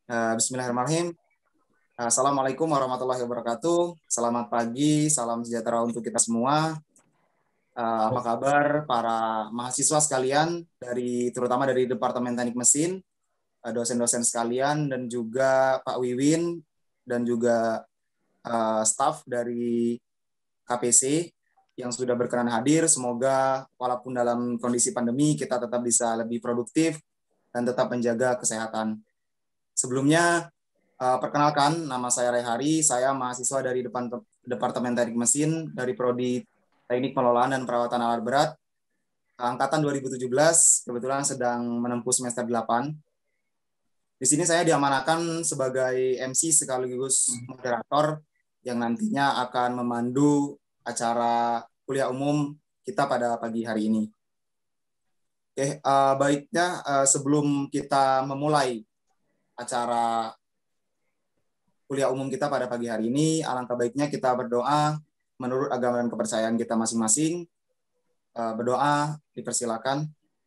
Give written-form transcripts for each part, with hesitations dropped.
Bismillahirrahmanirrahim. Assalamualaikum warahmatullahi wabarakatuh. Selamat pagi, salam sejahtera untuk kita semua. Apa kabar para mahasiswa sekalian, terutama dari Departemen Teknik Mesin, dosen-dosen sekalian, dan juga Pak Wiwin, dan juga staf dari KPC yang sudah berkenan hadir. Semoga walaupun dalam kondisi pandemi, kita tetap bisa lebih produktif dan tetap menjaga kesehatan. Sebelumnya, perkenalkan, nama saya Rehari, saya mahasiswa dari Departemen Teknik Mesin dari Prodi Teknik Pengelolaan dan Perawatan Alat Berat, angkatan 2017, kebetulan sedang menempuh semester 8. Di sini saya diamanahkan sebagai MC sekaligus moderator yang nantinya akan memandu acara kuliah umum kita pada pagi hari ini. Oke, baiknya sebelum kita memulai acara kuliah umum kita pada pagi hari ini, alangkah baiknya kita berdoa menurut agama dan kepercayaan kita masing-masing. Berdoa, dipersilakan.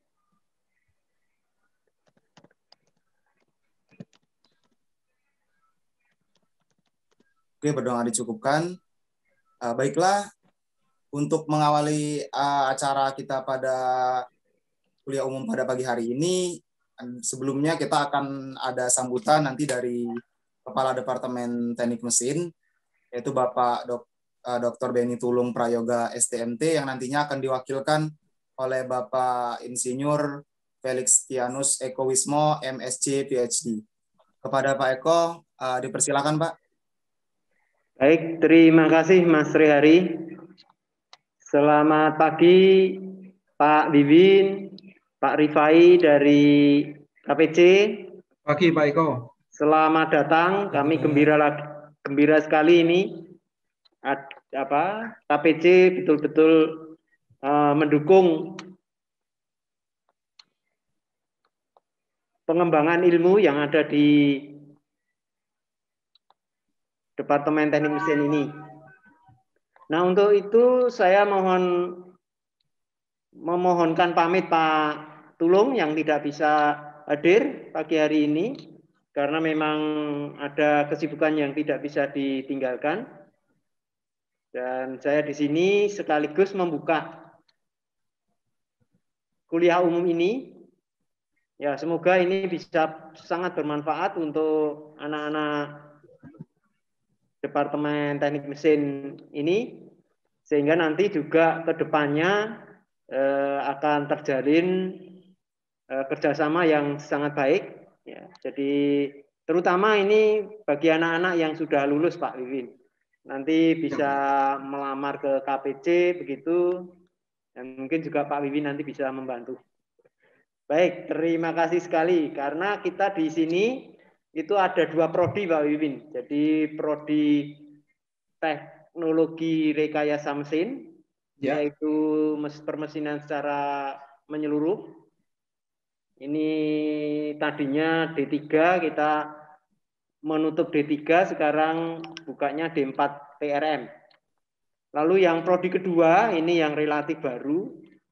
Oke, berdoa dicukupkan. Baiklah, untuk mengawali acara kita pada kuliah umum pada pagi hari ini, sebelumnya kita akan ada sambutan nanti dari Kepala Departemen Teknik Mesin, yaitu Bapak Dr. Benny Tulung Prayoga STMT, yang nantinya akan diwakilkan oleh Bapak Insinyur Felix Tianus Eko Wismo, MSc PhD. Kepada Pak Eko, dipersilakan Pak. Baik, terima kasih Mas Rehari. Selamat pagi Pak Wiwin, Pak Rifai dari KPC. Pagi Pak Eko. Selamat datang, kami gembira sekali ini. KPC betul-betul mendukung pengembangan ilmu yang ada di Departemen Teknik Mesin ini. Nah, untuk itu saya memohonkan pamit Pak Tulung yang tidak bisa hadir pagi hari ini karena memang ada kesibukan yang tidak bisa ditinggalkan. Dan saya di sini sekaligus membuka kuliah umum ini. Ya, semoga ini bisa sangat bermanfaat untuk anak-anak Departemen Teknik Mesin ini, sehingga nanti juga ke depannya akan terjalin kerjasama yang sangat baik. Ya, jadi terutama ini bagi anak-anak yang sudah lulus Pak Wiwin, nanti bisa melamar ke KPC begitu, dan mungkin juga Pak Wiwin nanti bisa membantu. Baik, terima kasih sekali karena kita di sini itu ada dua prodi Pak Wiwin. Jadi prodi teknologi rekayasa mesin, yaitu permesinan secara menyeluruh. Ini tadinya D3, kita menutup D3, sekarang bukanya D4 TRM. Lalu yang prodi kedua, ini yang relatif baru,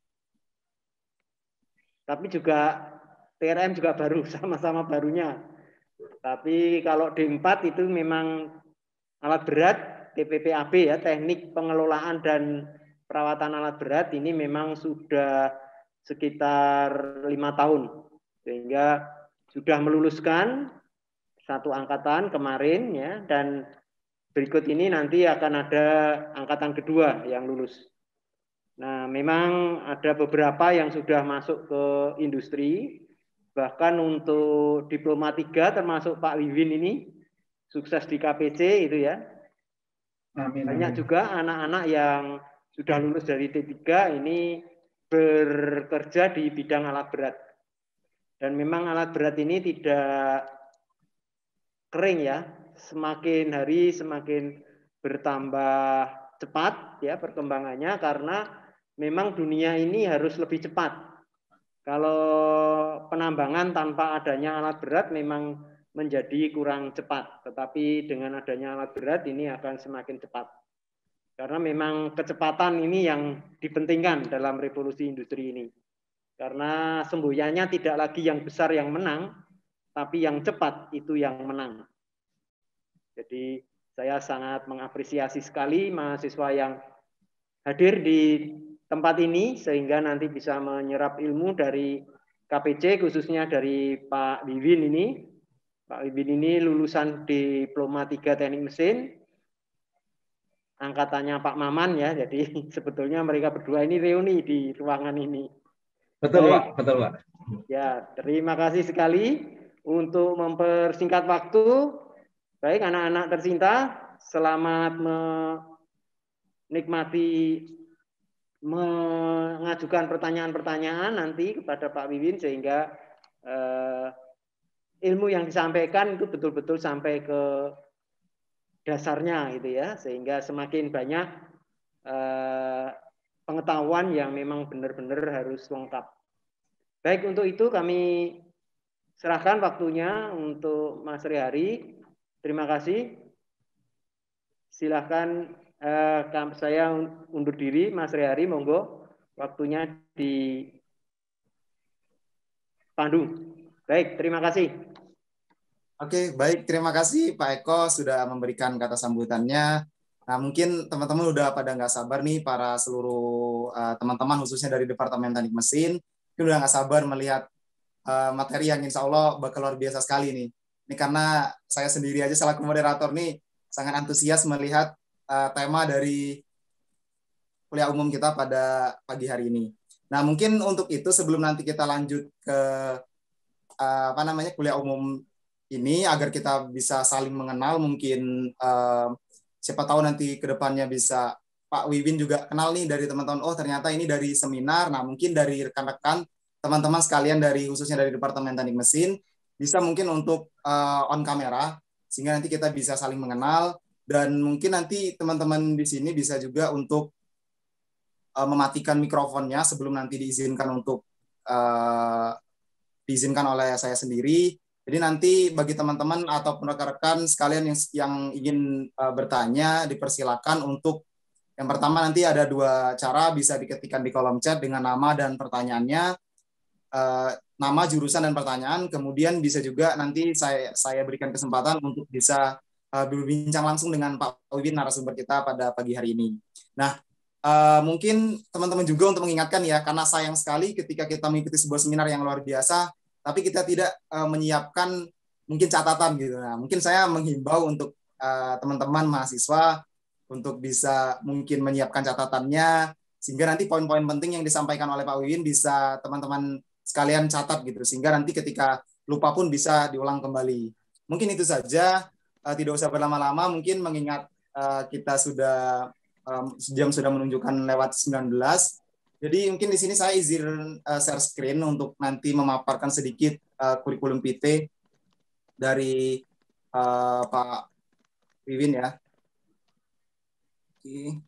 tapi juga TRM juga baru, sama-sama barunya. Tapi kalau D4 itu memang alat berat, TPPAB ya, teknik pengelolaan dan perawatan alat berat, ini memang sudah sekitar 5 tahun. Sehingga sudah meluluskan satu angkatan kemarin ya, dan berikut ini nanti akan ada angkatan kedua yang lulus. Nah, memang ada beberapa yang sudah masuk ke industri, bahkan untuk diploma 3 termasuk Pak Wiwin ini sukses di KPC itu ya. Amin, banyak amin. juga anak-anak yang sudah lulus dari D3 ini bekerja di bidang alat berat. Dan memang alat berat ini tidak kering ya, semakin hari semakin bertambah cepat ya perkembangannya karena memang dunia ini harus lebih cepat. Kalau penambangan tanpa adanya alat berat memang menjadi kurang cepat, tetapi dengan adanya alat berat ini akan semakin cepat. Karena memang kecepatan ini yang dipentingkan dalam revolusi industri ini. Karena semboyannya tidak lagi yang besar yang menang, tapi yang cepat itu yang menang. Jadi saya sangat mengapresiasi sekali mahasiswa yang hadir di tempat ini sehingga nanti bisa menyerap ilmu dari KPC, khususnya dari Pak Wiwin ini. Pak Wiwin ini lulusan Diploma 3 Teknik Mesin, angkatannya Pak Maman ya, jadi sebetulnya mereka berdua ini reuni di ruangan ini. Betul, Pak. Betul, Pak. Ya, terima kasih sekali untuk mempersingkat waktu. Baik, anak-anak tercinta, selamat menikmati mengajukan pertanyaan-pertanyaan nanti kepada Pak Wiwin sehingga ilmu yang disampaikan itu betul-betul sampai ke dasarnya gitu ya, sehingga semakin banyak pengetahuan yang memang benar-benar harus lengkap. Baik, untuk itu kami serahkan waktunya untuk Mas Rihari. Terima kasih. Silahkan saya undur diri, Mas Rihari, monggo waktunya dipandu. Baik, terima kasih. Oke, baik. Terima kasih Pak Eko sudah memberikan kata sambutannya. Nah, mungkin teman-teman udah pada nggak sabar nih, para seluruh teman-teman khususnya dari Departemen Teknik Mesin, itu udah nggak sabar melihat materi yang insya Allah bakal luar biasa sekali nih. Ini karena saya sendiri aja selaku moderator nih sangat antusias melihat tema dari kuliah umum kita pada pagi hari ini. Nah, mungkin untuk itu sebelum nanti kita lanjut ke kuliah umum ini agar kita bisa saling mengenal, mungkin siapa tahu nanti ke depannya bisa Pak Wiwin juga kenal nih dari teman-teman, oh ternyata ini dari seminar. Nah, mungkin dari rekan-rekan teman-teman sekalian dari khususnya dari Departemen Teknik Mesin bisa mungkin untuk on kamera sehingga nanti kita bisa saling mengenal, dan mungkin nanti teman-teman di sini bisa juga untuk mematikan mikrofonnya sebelum nanti diizinkan untuk diizinkan oleh saya sendiri. Jadi nanti bagi teman-teman ataupun rekan-rekan sekalian yang ingin bertanya, dipersilakan untuk yang pertama nanti ada dua cara, bisa diketikkan di kolom chat dengan nama dan pertanyaannya, nama, jurusan, dan pertanyaan. Kemudian bisa juga nanti saya berikan kesempatan untuk bisa berbincang langsung dengan Pak Wiwin, narasumber kita pada pagi hari ini. Nah, mungkin teman-teman juga untuk mengingatkan ya, karena sayang sekali ketika kita mengikuti sebuah seminar yang luar biasa, tapi kita tidak menyiapkan mungkin catatan gitu. Nah, mungkin saya menghimbau untuk teman-teman mahasiswa untuk bisa mungkin menyiapkan catatannya, sehingga nanti poin-poin penting yang disampaikan oleh Pak Wiwin bisa teman-teman sekalian catat gitu, sehingga nanti ketika lupa pun bisa diulang kembali. Mungkin itu saja, tidak usah berlama-lama, mungkin mengingat kita sudah jam sudah menunjukkan lewat 19. Jadi mungkin di sini saya izin share screen untuk nanti memaparkan sedikit kurikulum PT dari Pak Wiwin ya. Oke.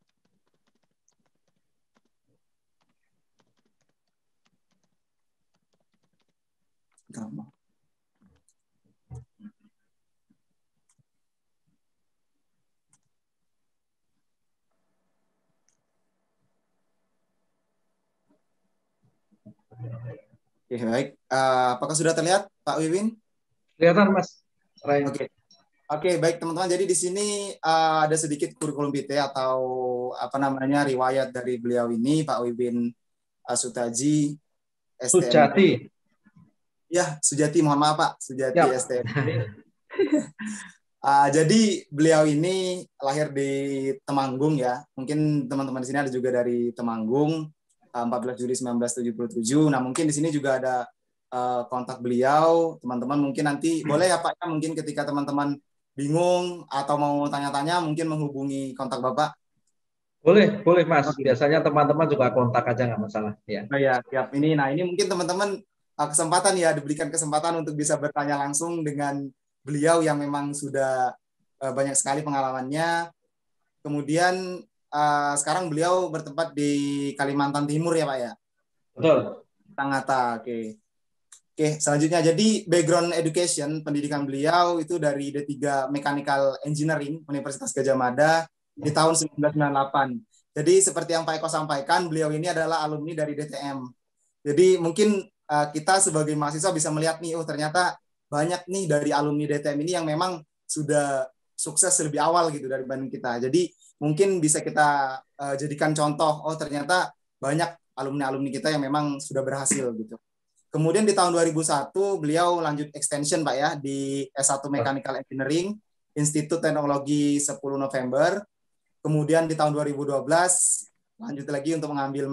Oke, baik. Apakah sudah terlihat, Pak Wiwin? Kelihatan, Mas. Oke, baik teman-teman. Jadi di sini ada sedikit kurikulum vitae atau riwayat dari beliau ini, Pak Wiwin Sutaji, STM. Sujati. Ya, Sujati. Mohon maaf Pak, Sujati Ya. STM. Jadi beliau ini lahir di Temanggung ya. Mungkin teman-teman di sini ada juga dari Temanggung. 14 Juli 1977. Nah, mungkin di sini juga ada kontak beliau. Teman-teman mungkin nanti boleh ya Pak, mungkin ketika teman-teman bingung atau mau tanya-tanya mungkin menghubungi kontak Bapak. Boleh Mas. Okay. Biasanya teman-teman juga kontak aja, nggak masalah. Ya. Oh ya, siap. Ini mungkin teman-teman kesempatan ya, diberikan kesempatan untuk bisa bertanya langsung dengan beliau yang memang sudah banyak sekali pengalamannya. Kemudian sekarang beliau bertempat di Kalimantan Timur ya Pak ya? Betul. Tangata, oke. Oke, selanjutnya jadi background education, pendidikan beliau itu dari D3 Mechanical Engineering Universitas Gadjah Mada di tahun 1998. Jadi seperti yang Pak Eko sampaikan, beliau ini adalah alumni dari DTM. Jadi mungkin kita sebagai mahasiswa bisa melihat nih, oh ternyata banyak nih dari alumni DTM ini yang memang sudah sukses lebih awal gitu dari banding kita. Jadi mungkin bisa kita jadikan contoh, oh ternyata banyak alumni-alumni kita yang memang sudah berhasil gitu. Kemudian di tahun 2001 beliau lanjut extension Pak ya di S1 Mechanical Engineering, Institut Teknologi 10 November. Kemudian di tahun 2012 lanjut lagi untuk mengambil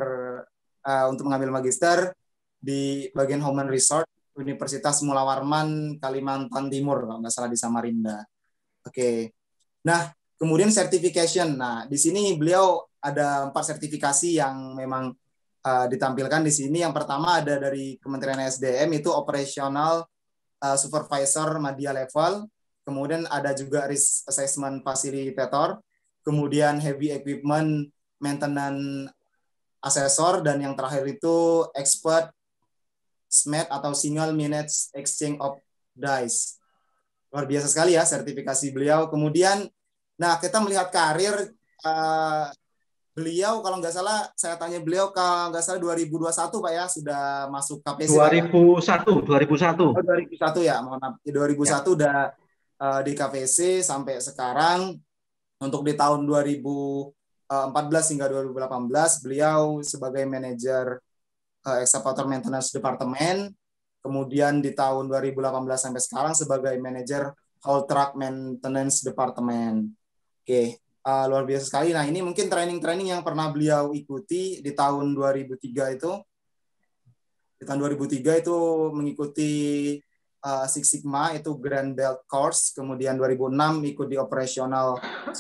magister di bagian Human Resource Universitas Mula Warman Kalimantan Timur kalau nggak salah di Samarinda. Oke. Nah, kemudian certification. Nah, di sini beliau ada 4 sertifikasi yang memang ditampilkan di sini. Yang pertama ada dari Kementerian SDM itu Operational Supervisor Media Level. Kemudian ada juga Risk Assessment Facilitator. Kemudian Heavy Equipment Maintenance Assessor. Dan yang terakhir itu Expert SMED atau Single Minutes Exchange of Dice. Luar biasa sekali ya sertifikasi beliau. Kemudian, nah kita melihat karir beliau kalau nggak salah, saya tanya beliau kalau nggak salah 2021 Pak ya, sudah masuk KPC 2001, 2001. Oh, 2001 ya, mohon maaf. 2001 ya. Udah di KPC sampai sekarang. Untuk di tahun 2014 hingga 2018, beliau sebagai manajer Excavator Maintenance Department. Kemudian di tahun 2018 sampai sekarang sebagai manajer Haul Truck Maintenance Department. Oke. Luar biasa sekali. Nah, ini mungkin training-training yang pernah beliau ikuti di tahun 2003 itu. Di tahun 2003 itu mengikuti Six Sigma, itu Grand Belt Course. Kemudian 2006 ikut di Operational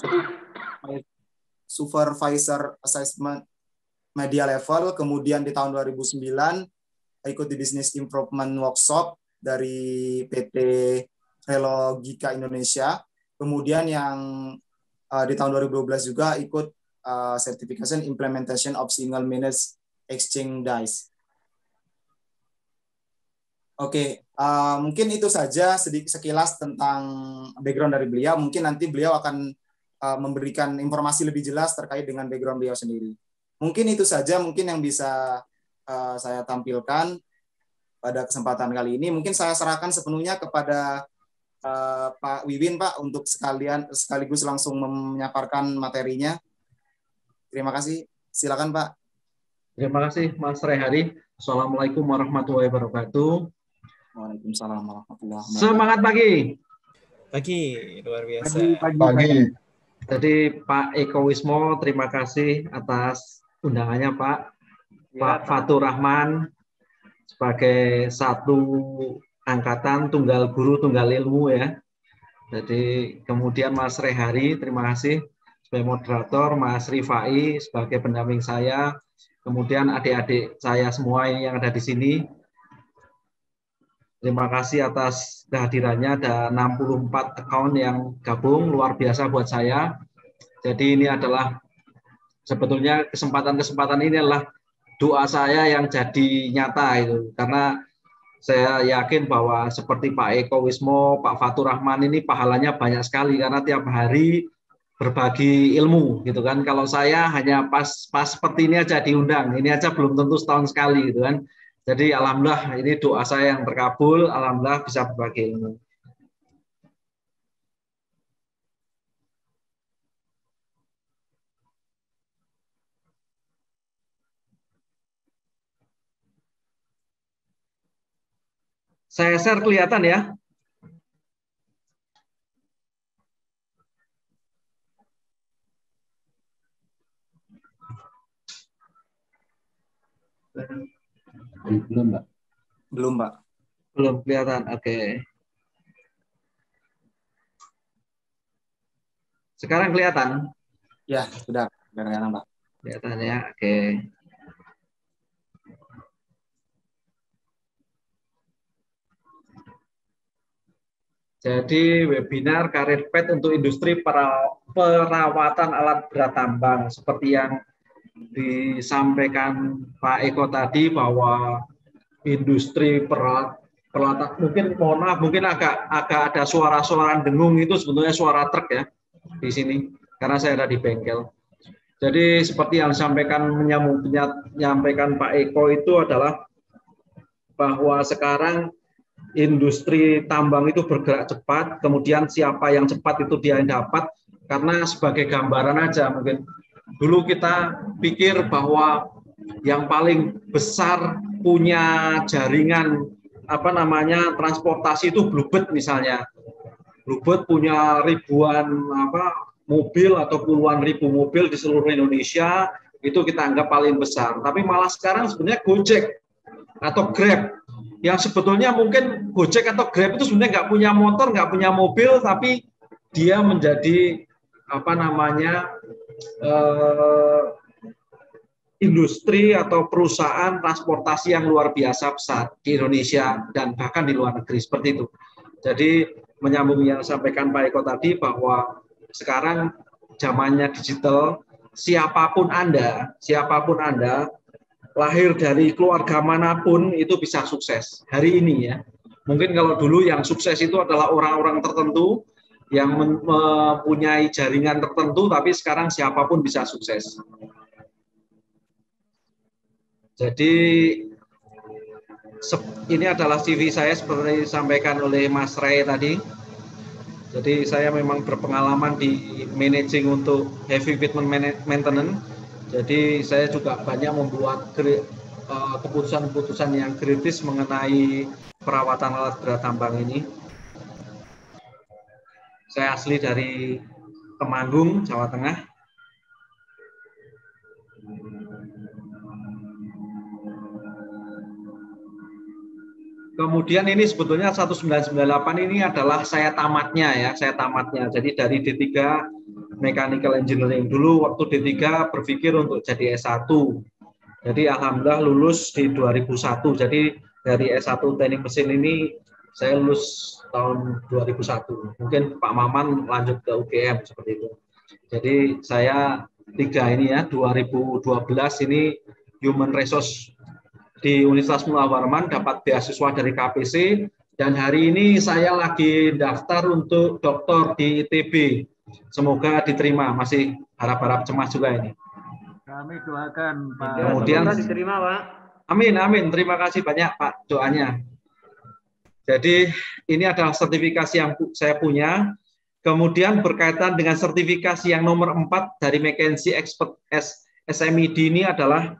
Supervisor Assessment Media Level. Kemudian di tahun 2009 ikut di Business Improvement Workshop dari PT Relogika Indonesia. Kemudian yang di tahun 2012 juga ikut Certification Implementation of Single Minutes Exchange Dice. Oke, mungkin itu saja sekilas tentang background dari beliau. Mungkin nanti beliau akan memberikan informasi lebih jelas terkait dengan background beliau sendiri. Mungkin itu saja mungkin yang bisa saya tampilkan pada kesempatan kali ini. Mungkin saya serahkan sepenuhnya kepada Pak Wiwin, Pak, untuk sekaligus langsung menyampaikan materinya. Terima kasih. Silakan, Pak. Terima kasih, Mas Rehari. Assalamualaikum warahmatullahi wabarakatuh. Waalaikumsalam warahmatullahi wabarakatuh. Semangat pagi. Pagi, luar biasa. Pagi. Jadi Pak Eko Wismo, terima kasih atas undangannya, Pak. Ya, Pak Fatur Rahman sebagai satu angkatan tunggal guru tunggal ilmu ya. Jadi kemudian Mas Rehari, terima kasih sebagai moderator, Mas Rifai sebagai pendamping saya, kemudian adik-adik saya semua yang ada di sini. Terima kasih atas kehadirannya, ada 64 account yang gabung, luar biasa buat saya. Jadi ini adalah sebetulnya kesempatan-kesempatan ini adalah doa saya yang jadi nyata itu, karena saya yakin bahwa seperti Pak Eko Wismo, Pak Fatur Rahman ini pahalanya banyak sekali karena tiap hari berbagi ilmu gitu kan. Kalau saya hanya pas seperti ini aja diundang, ini aja belum tentu setahun sekali gitu kan. Jadi alhamdulillah ini doa saya yang terkabul, alhamdulillah bisa berbagi ilmu. Saya share kelihatan ya? Belum, Mbak. Belum, Pak. Belum kelihatan, oke. Sekarang kelihatan? Ya, sudah kelihatan, Pak. Kelihatan ya, oke. Jadi webinar karir pet untuk industri perawatan alat berat tambang seperti yang disampaikan Pak Eko tadi bahwa industri peralatan mungkin mohon maaf mungkin agak ada suara-suara dengung itu sebetulnya suara truk ya di sini karena saya ada di bengkel. Jadi seperti yang menyampaikan Pak Eko itu adalah bahwa sekarang industri tambang itu bergerak cepat, kemudian siapa yang cepat itu dia yang dapat. Karena sebagai gambaran aja, mungkin dulu kita pikir bahwa yang paling besar punya jaringan transportasi itu Bluebird misalnya. Bluebird punya ribuan mobil atau puluhan ribu mobil di seluruh Indonesia, itu kita anggap paling besar. Tapi malah sekarang sebenarnya Gojek atau Grab, yang sebetulnya mungkin Gojek atau Grab itu sebenarnya nggak punya motor, nggak punya mobil, tapi dia menjadi industri atau perusahaan transportasi yang luar biasa besar di Indonesia dan bahkan di luar negeri, seperti itu. Jadi menyambung yang disampaikan Pak Eko tadi, bahwa sekarang zamannya digital, siapapun Anda, lahir dari keluarga manapun itu bisa sukses hari ini ya. Mungkin kalau dulu yang sukses itu adalah orang-orang tertentu yang mempunyai jaringan tertentu, tapi sekarang siapapun bisa sukses. Jadi ini adalah CV saya seperti disampaikan oleh Mas Ray tadi. Jadi saya memang berpengalaman di managing untuk heavy equipment maintenance. Jadi saya juga banyak membuat keputusan-keputusan yang kritis mengenai perawatan alat berat tambang ini. Saya asli dari Temanggung, Jawa Tengah. Kemudian ini sebetulnya 1998 ini adalah saya tamatnya ya, Jadi dari D3 Mechanical Engineering. Dulu waktu D3 berpikir untuk jadi S1. Jadi alhamdulillah lulus di 2001. Jadi dari S1 Teknik Mesin ini saya lulus tahun 2001. Mungkin Pak Maman lanjut ke UGM seperti itu. Jadi saya 3 ini ya, 2012 ini Human Resource di Universitas Mula Warman, dapat beasiswa dari KPC, dan hari ini saya lagi daftar untuk doktor di ITB. Semoga diterima, masih harap-harap cemas juga ini. Kami doakan Pak. Kemudian diterima Pak. Amin, terima kasih banyak Pak doanya. Jadi ini adalah sertifikasi yang saya punya. Kemudian berkaitan dengan sertifikasi yang nomor 4 dari McKinsey Expert SMED ini adalah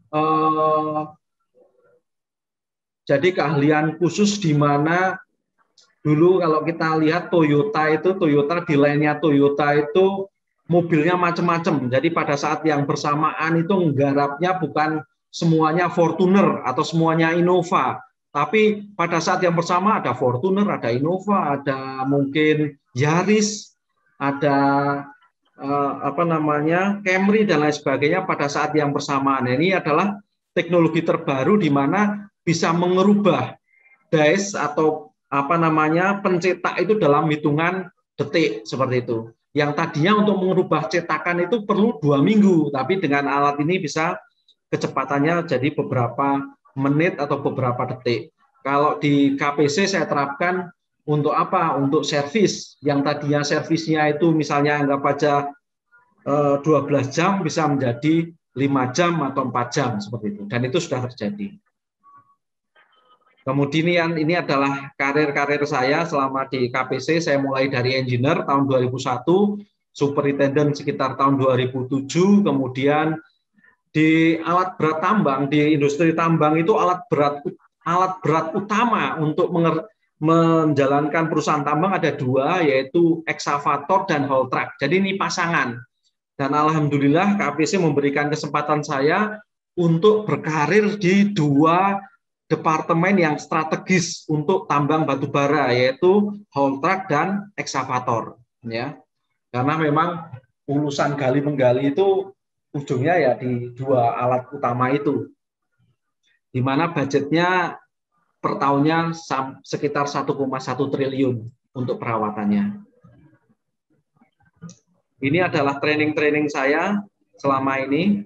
jadi keahlian khusus di mana dulu kalau kita lihat Toyota di lainnya Toyota itu mobilnya macam-macam. Jadi pada saat yang bersamaan itu nggarapnya bukan semuanya Fortuner atau semuanya Innova. Tapi pada saat yang bersama ada Fortuner, ada Innova, ada mungkin Yaris, ada Camry dan lain sebagainya pada saat yang bersamaan. Ini adalah teknologi terbaru di mana bisa mengerubah dice atau pencetak itu dalam hitungan detik seperti itu. Yang tadinya untuk merubah cetakan itu perlu 2 minggu, tapi dengan alat ini bisa kecepatannya jadi beberapa menit atau beberapa detik. Kalau di KPC saya terapkan untuk apa? Untuk servis. Yang tadinya servisnya itu misalnya anggap aja 12 jam bisa menjadi 5 jam atau 4 jam seperti itu. Dan itu sudah terjadi. Kemudian ini adalah karir saya selama di KPC. Saya mulai dari engineer tahun 2001, superintendent sekitar tahun 2007, kemudian di alat berat tambang, di industri tambang itu alat berat utama untuk menjalankan perusahaan tambang ada 2, yaitu eksavator dan haul truck. Jadi ini pasangan. Dan alhamdulillah KPC memberikan kesempatan saya untuk berkarir di 2 departemen yang strategis untuk tambang batu bara, yaitu haul truck dan eksavator, ya. Karena memang urusan gali menggali itu ujungnya ya di 2 alat utama itu, di mana budgetnya per tahunnya sekitar 1,1 triliun untuk perawatannya. Ini adalah training saya selama ini.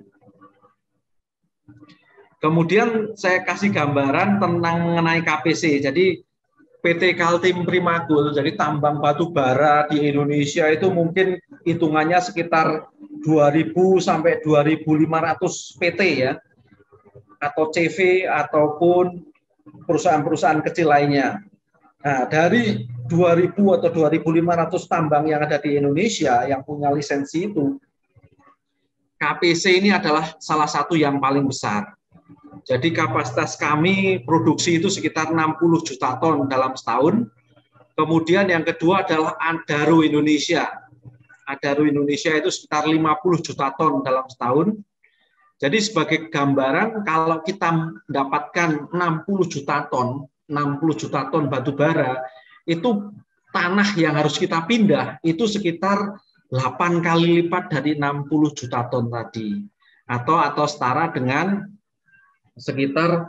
Kemudian saya kasih gambaran tentang mengenai KPC. Jadi PT Kaltim Primagul, jadi tambang batu bara di Indonesia itu mungkin hitungannya sekitar 2.000 sampai 2.500 PT ya, atau CV ataupun perusahaan-perusahaan kecil lainnya. Nah, dari 2.000 atau 2.500 tambang yang ada di Indonesia yang punya lisensi itu, KPC ini adalah salah satu yang paling besar. Jadi kapasitas kami produksi itu sekitar 60 juta ton dalam setahun. Kemudian yang kedua adalah Adaro Indonesia. Adaro Indonesia itu sekitar 50 juta ton dalam setahun. Jadi sebagai gambaran, kalau kita mendapatkan 60 juta ton batu bara, itu tanah yang harus kita pindah itu sekitar 8 kali lipat dari 60 juta ton tadi. Atau setara dengan sekitar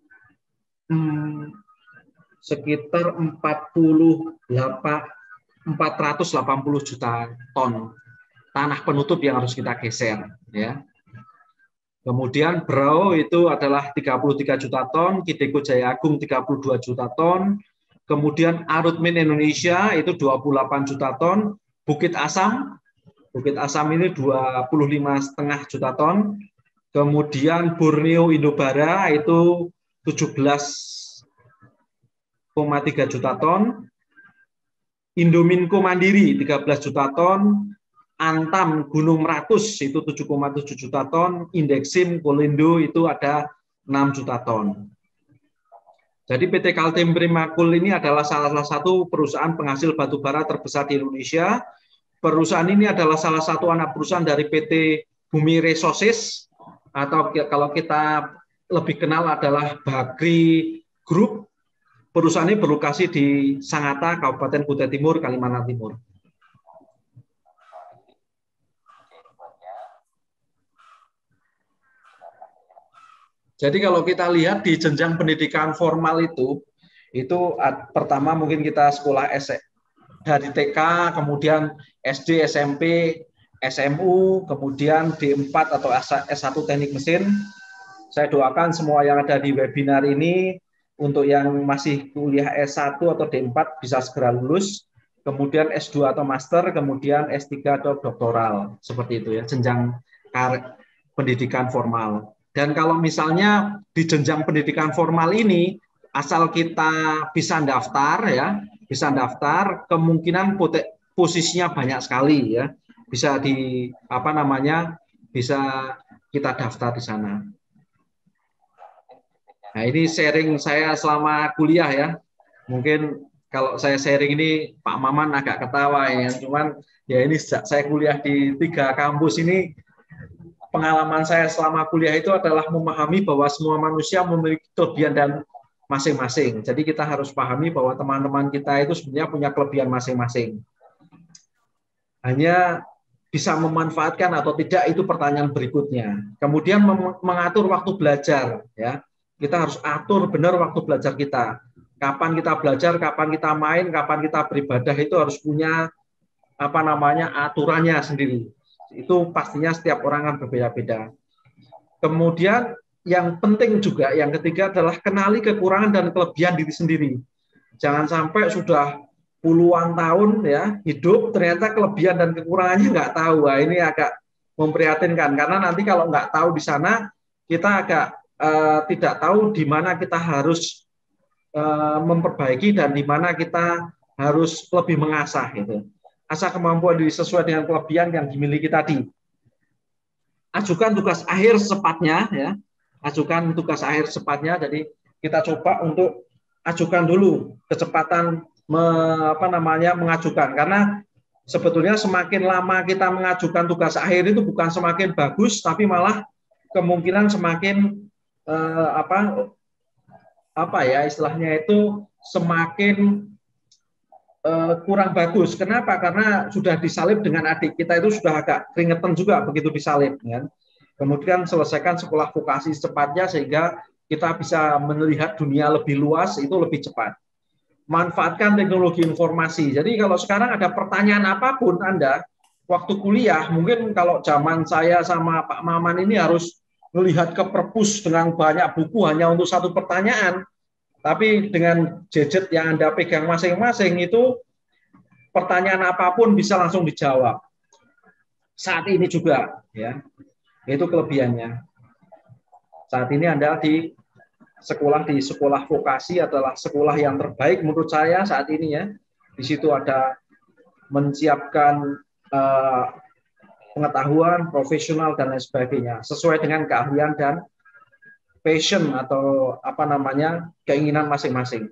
480 juta ton tanah penutup yang harus kita geser, ya. Kemudian Brau itu adalah 33 juta ton, Kideko Jaya Agung 32 juta ton, kemudian Arutmin Indonesia itu 28 juta ton, Bukit Asam ini 25,5 juta ton, kemudian Borneo Indobara itu 17,3 juta ton, Indominco Mandiri 13 juta ton, Antam Gunung Meratus itu 7,7 juta ton, Indeksim Kolindo itu ada 6 juta ton. Jadi PT Kaltim Primakul ini adalah salah satu perusahaan penghasil batu bara terbesar di Indonesia. Perusahaan ini adalah salah satu anak perusahaan dari PT Bumi Resources, atau kalau kita lebih kenal adalah Bagri Group. Perusahaan ini berlokasi di Sangatta, Kabupaten Kutai Timur, Kalimantan Timur. Jadi kalau kita lihat di jenjang pendidikan formal itu pertama mungkin kita sekolah dari TK, kemudian SD, SMP, SMU, kemudian D4 atau S1 Teknik Mesin. Saya doakan semua yang ada di webinar ini, untuk yang masih kuliah S1 atau D4 bisa segera lulus, kemudian S2 atau master, kemudian S3 atau doktoral, seperti itu ya, jenjang pendidikan formal. Dan kalau misalnya di jenjang pendidikan formal ini, asal kita bisa daftar ya, kemungkinan posisinya banyak sekali ya, bisa bisa kita daftar di sana. Nah, ini sharing saya selama kuliah ya. Mungkin kalau saya sharing ini Pak Maman agak ketawa ya, cuman ya ini saya kuliah di 3 kampus ini, pengalaman saya selama kuliah itu adalah memahami bahwa semua manusia memiliki kelebihan dan masing-masing. Jadi kita harus pahami bahwa teman-teman kita itu sebenarnya punya kelebihan masing-masing. Hanya bisa memanfaatkan atau tidak itu pertanyaan berikutnya. Kemudian mengatur waktu belajar ya. Kita harus atur benar waktu belajar kita. Kapan kita belajar, kapan kita main, kapan kita beribadah, itu harus punya aturannya sendiri. Itu pastinya setiap orang kan berbeda-beda. Kemudian yang penting juga, yang ketiga adalah kenali kekurangan dan kelebihan diri sendiri. Jangan sampai sudah puluhan tahun ya hidup, ternyata kelebihan dan kekurangannya nggak tahu. Nah, ini agak memprihatinkan, karena nanti kalau nggak tahu di sana, kita agak tidak tahu di mana kita harus memperbaiki dan di mana kita harus lebih mengasah gitu. Asah kemampuan diri sesuai dengan kelebihan yang dimiliki tadi. Ajukan tugas akhir secepatnya ya. Ajukan tugas akhir secepatnya. Jadi kita coba untuk ajukan dulu kecepatan mengajukan, karena sebetulnya semakin lama kita mengajukan tugas akhir itu bukan semakin bagus, tapi malah kemungkinan semakin istilahnya itu semakin kurang bagus. Kenapa? Karena sudah disalib dengan adik kita itu sudah agak keringetan juga begitu disalib. Kan? Kemudian selesaikan sekolah vokasi secepatnya sehingga kita bisa melihat dunia lebih luas, itu lebih cepat. Manfaatkan teknologi informasi. Jadi kalau sekarang ada pertanyaan apapun Anda, waktu kuliah, mungkin kalau zaman saya sama Pak Maman ini harus melihat ke perpus dengan banyak buku hanya untuk satu pertanyaan. Tapi dengan gadget yang Anda pegang masing-masing itu pertanyaan apapun bisa langsung dijawab. Saat ini juga ya. Itu kelebihannya. Saat ini Anda sekolah di sekolah vokasi adalah sekolah yang terbaik menurut saya saat ini ya. Di situ ada menyiapkan pengetahuan profesional dan lain sebagainya sesuai dengan keahlian dan passion atau apa namanya keinginan masing-masing.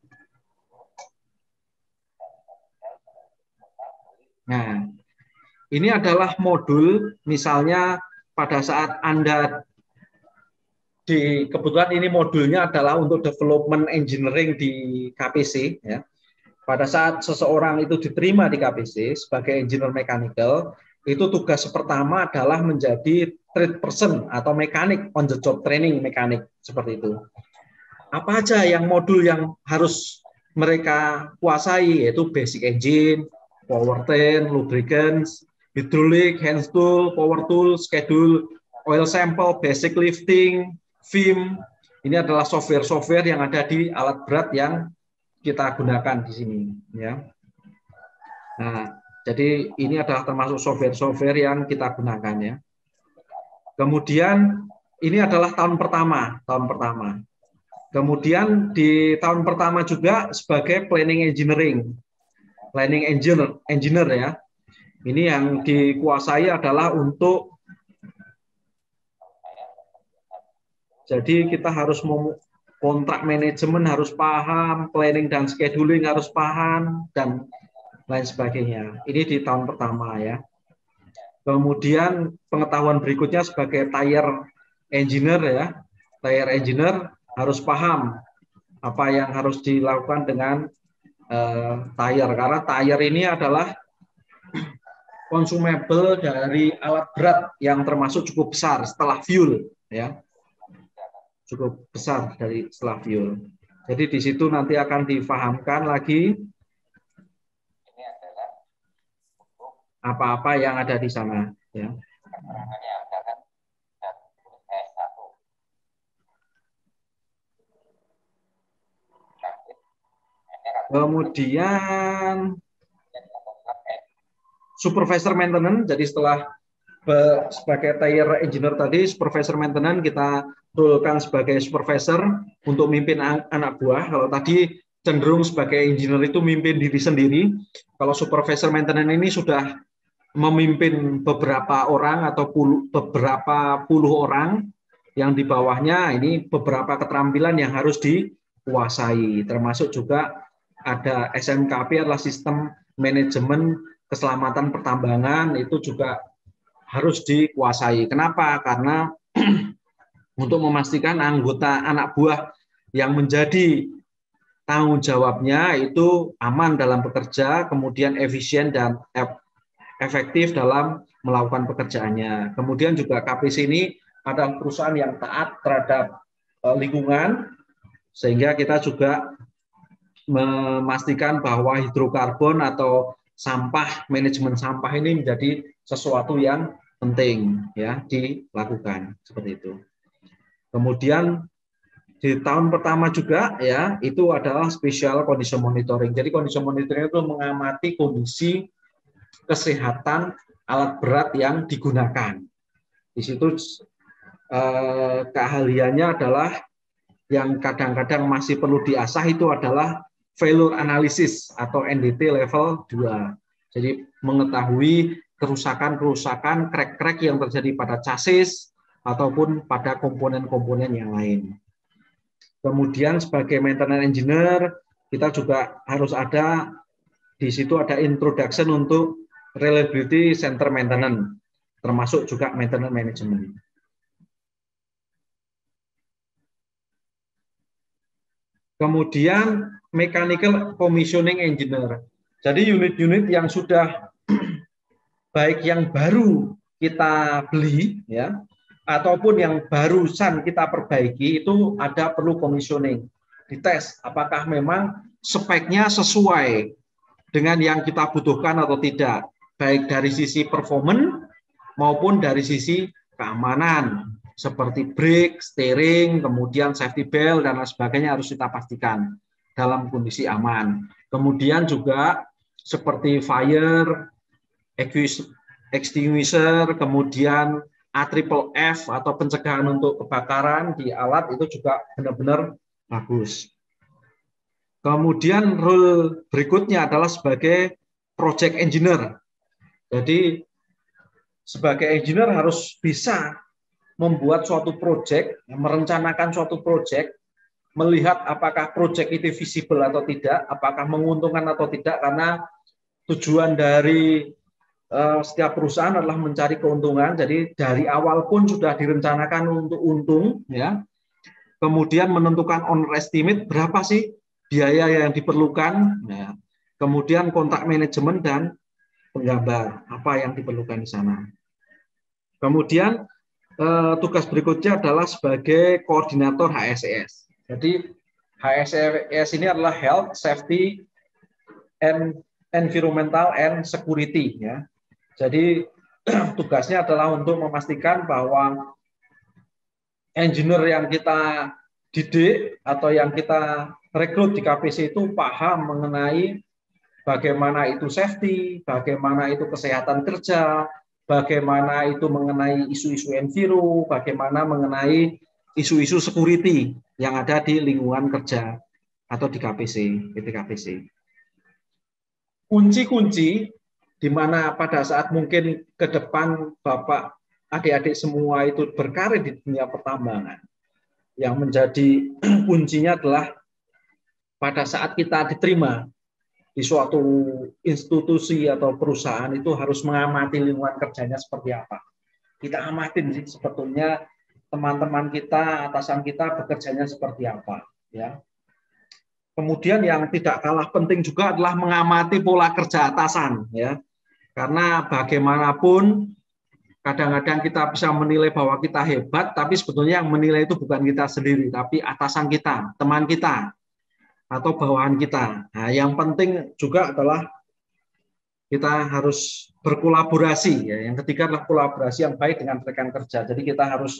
Nah, ini adalah modul misalnya pada saat Anda kebetulan ini modulnya adalah untuk development engineering di KPC ya. Pada saat seseorang itu diterima di KPC sebagai engineer mechanical, itu tugas pertama adalah menjadi trade person atau mekanik, on the job training mekanik, seperti itu. Apa aja yang modul yang harus mereka kuasai, yaitu basic engine, powertrain, lubricants, hydraulic, hand tool, power tool, schedule, oil sample, basic lifting, FIM. Ini adalah software-software yang ada di alat berat yang kita gunakan di sini ya. Nah, jadi ini adalah termasuk software-software yang kita gunakan ya. Kemudian ini adalah tahun pertama. Kemudian di tahun pertama juga sebagai planning engineer ya. Ini yang dikuasai adalah untuk jadi kita harus kontrak manajemen harus paham, planning dan scheduling harus paham, dan lain sebagainya. Ini di tahun pertama ya. Kemudian pengetahuan berikutnya sebagai tire engineer ya. Tire engineer harus paham apa yang harus dilakukan dengan tire. Karena tire ini adalah consumable dari alat berat yang termasuk cukup besar setelah fuel ya. Cukup besar dari setelah fuel. Jadi di situ nanti akan difahamkan lagi apa-apa yang ada di sana. Ya. Kemudian supervisor maintenance. Jadi setelah sebagai tire engineer tadi, supervisor maintenance kita rolkan sebagai supervisor untuk mimpin anak buah. Kalau tadi cenderung sebagai engineer itu mimpin diri sendiri. Kalau supervisor maintenance ini sudah memimpin beberapa orang atau beberapa puluh orang yang di bawahnya. Ini beberapa keterampilan yang harus dikuasai. Termasuk juga ada SMKP adalah sistem manajemen keselamatan pertambangan, itu juga harus dikuasai. Kenapa? Karena untuk memastikan anggota anak buah yang menjadi tanggung jawabnya itu aman dalam bekerja, kemudian efisien dan efektif dalam melakukan pekerjaannya. Kemudian juga KPC ini adalah perusahaan yang taat terhadap lingkungan, sehingga kita juga memastikan bahwa hidrokarbon atau sampah, manajemen sampah ini menjadi sesuatu yang penting ya dilakukan seperti itu. Kemudian di tahun pertama juga ya itu adalah special condition monitoring. Jadi condition monitoring itu mengamati kondisi kesehatan alat berat yang digunakan. Di situ keahliannya adalah yang kadang-kadang masih perlu diasah itu adalah failure analysis atau NDT level 2. Jadi mengetahui kerusakan-kerusakan, crack-crack yang terjadi pada chassis ataupun pada komponen-komponen yang lain. Kemudian sebagai maintenance engineer, kita juga harus ada, di situ ada introduction untuk reliability center maintenance, termasuk juga maintenance management. Kemudian mechanical commissioning engineer. Jadi unit-unit yang sudah baik yang baru kita beli ya, ataupun yang barusan kita perbaiki itu ada perlu commissioning, dites apakah memang speknya sesuai dengan yang kita butuhkan atau tidak, baik dari sisi performance maupun dari sisi keamanan seperti brake, steering, kemudian safety belt dan lain sebagainya harus kita pastikan dalam kondisi aman. Kemudian juga seperti fire extinguisher, kemudian AFFF atau pencegahan untuk kebakaran di alat itu juga benar-benar bagus. Kemudian role berikutnya adalah sebagai project engineer. Jadi sebagai engineer harus bisa membuat suatu project, merencanakan suatu project, melihat apakah project itu visible atau tidak, apakah menguntungkan atau tidak, karena tujuan dari setiap perusahaan adalah mencari keuntungan. Jadi dari awal pun sudah direncanakan untuk untung, ya. Kemudian menentukan owner estimate berapa sih biaya yang diperlukan, ya. Kemudian kontak manajemen dan penggambar apa yang diperlukan di sana. Kemudian tugas berikutnya adalah sebagai koordinator HSES. Jadi HSES ini adalah Health, Safety, and Environmental and Security, ya. Jadi tugasnya adalah untuk memastikan bahwa engineer yang kita didik atau yang kita rekrut di KPC itu paham mengenai bagaimana itu safety, bagaimana itu kesehatan kerja, bagaimana itu mengenai isu-isu enviro, bagaimana mengenai isu-isu security yang ada di lingkungan kerja atau di KPC, PT KPC. Kunci-kunci di mana pada saat mungkin ke depan Bapak, adik-adik semua itu berkarir di dunia pertambangan, yang menjadi kuncinya adalah pada saat kita diterima di suatu institusi atau perusahaan itu harus mengamati lingkungan kerjanya seperti apa. Kita amatin sih sebetulnya teman-teman kita, atasan kita bekerjanya seperti apa, ya. Kemudian yang tidak kalah penting juga adalah mengamati pola kerja atasan, ya. Karena bagaimanapun kadang-kadang kita bisa menilai bahwa kita hebat, tapi sebetulnya yang menilai itu bukan kita sendiri, tapi atasan kita, teman kita, atau bawahan kita. Nah, yang penting juga adalah kita harus berkolaborasi. Ya. Yang ketiga adalah kolaborasi yang baik dengan rekan kerja. Jadi kita harus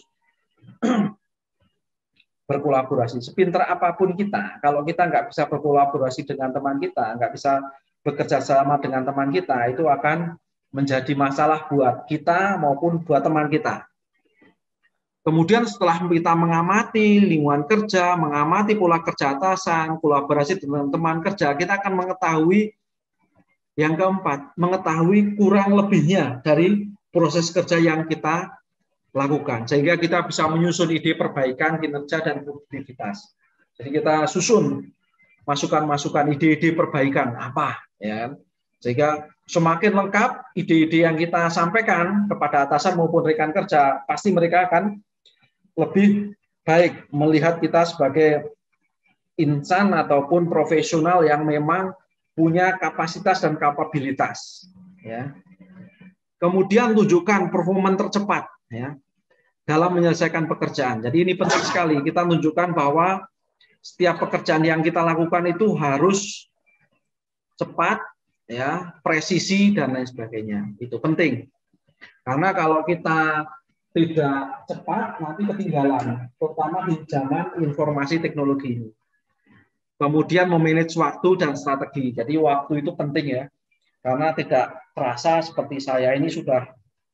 berkolaborasi. Sepintar apapun kita, kalau kita nggak bisa berkolaborasi dengan teman kita, nggak bisa bekerja sama dengan teman kita, itu akan menjadi masalah buat kita maupun buat teman kita. Kemudian setelah kita mengamati lingkungan kerja, mengamati pola kerja atasan, kolaborasi dengan teman kerja, kita akan mengetahui yang keempat, mengetahui kurang lebihnya dari proses kerja yang kita lakukan. Sehingga kita bisa menyusun ide perbaikan kinerja dan produktivitas. Jadi kita susun masukan-masukan, ide-ide perbaikan apa, ya. Sehingga semakin lengkap ide-ide yang kita sampaikan kepada atasan maupun rekan kerja, pasti mereka akan lebih baik melihat kita sebagai insan ataupun profesional yang memang punya kapasitas dan kapabilitas, ya. Kemudian tunjukkan performa tercepat, ya, dalam menyelesaikan pekerjaan. Jadi ini penting sekali, kita tunjukkan bahwa setiap pekerjaan yang kita lakukan itu harus cepat, ya, presisi dan lain sebagainya. Itu penting. Karena kalau kita tidak cepat, nanti ketinggalan, terutama di zaman informasi teknologi ini. Kemudian memanage waktu dan strategi. Jadi waktu itu penting, ya, karena tidak terasa seperti saya ini sudah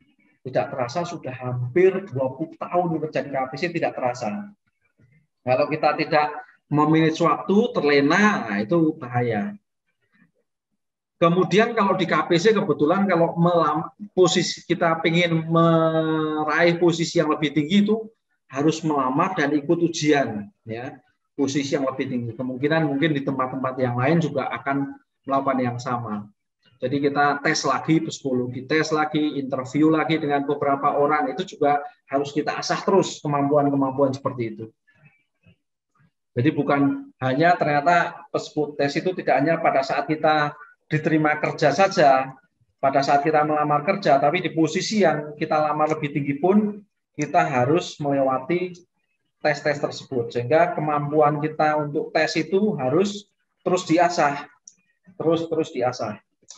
hampir 20 tahun bekerja di KPC, tidak terasa. Kalau kita tidak memanage waktu, terlena, nah itu bahaya. Kemudian kalau di KPC kebetulan kalau posisi kita ingin meraih posisi yang lebih tinggi itu harus melamar dan ikut ujian, ya, posisi yang lebih tinggi. Kemungkinan mungkin di tempat-tempat yang lain juga akan melakukan yang sama. Jadi kita tes lagi psikologi, tes lagi, interview lagi dengan beberapa orang, itu juga harus kita asah terus kemampuan-kemampuan seperti itu. Jadi bukan hanya ternyata tes itu tidak hanya pada saat kita diterima kerja saja, pada saat kita melamar kerja, tapi di posisi yang kita lamar lebih tinggi pun kita harus melewati tes-tes tersebut. Sehingga kemampuan kita untuk tes itu harus terus diasah, terus diasah.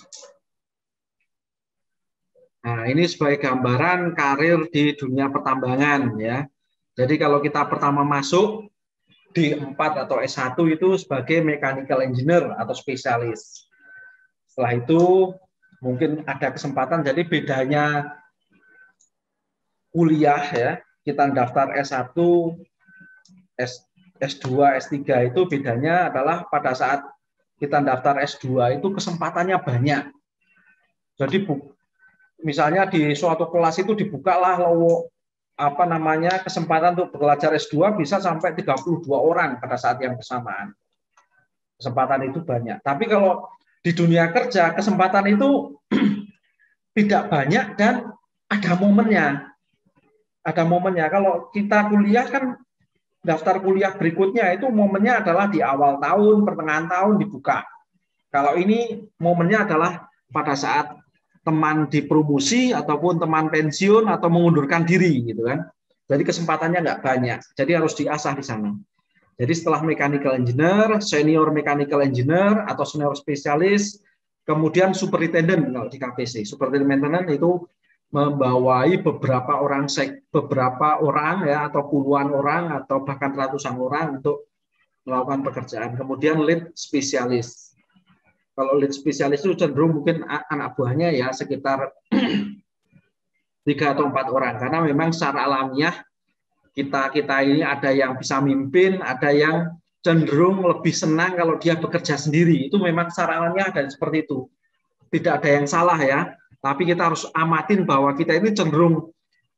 Nah, ini sebagai gambaran karir di dunia pertambangan, ya. Jadi kalau kita pertama masuk di D4 atau S1 itu sebagai mechanical engineer atau spesialis. Setelah itu mungkin ada kesempatan, jadi bedanya kuliah ya, kita daftar S1, S2, S3 itu bedanya adalah pada saat kita daftar S2 itu kesempatannya banyak. Jadi misalnya di suatu kelas itu dibukalah kesempatan untuk belajar S2 bisa sampai 32 orang pada saat yang bersamaan. Kesempatan itu banyak. Tapi kalau di dunia kerja kesempatan itu tidak banyak dan ada momennya. Ada momennya. Kalau kita kuliah kan daftar kuliah berikutnya itu momennya adalah di awal tahun, pertengahan tahun dibuka. Kalau ini momennya adalah pada saat teman dipromosi ataupun teman pensiun atau mengundurkan diri gitu kan. Jadi kesempatannya nggak banyak. Jadi harus diasah di sana. Jadi setelah mechanical engineer, senior mechanical engineer atau senior spesialis, kemudian superintendent kalau di KPC. Superintendent maintenance itu membawai beberapa orang ya atau puluhan orang atau bahkan ratusan orang untuk melakukan pekerjaan. Kemudian lead spesialis. Kalau lead spesialis itu cenderung mungkin anak buahnya ya sekitar 3 atau 4 orang karena memang secara alamiah kita ini ada yang bisa mimpin, ada yang cenderung lebih senang kalau dia bekerja sendiri. Itu memang secara alamiah dan seperti itu. Tidak ada yang salah ya, tapi kita harus amatin bahwa kita ini cenderung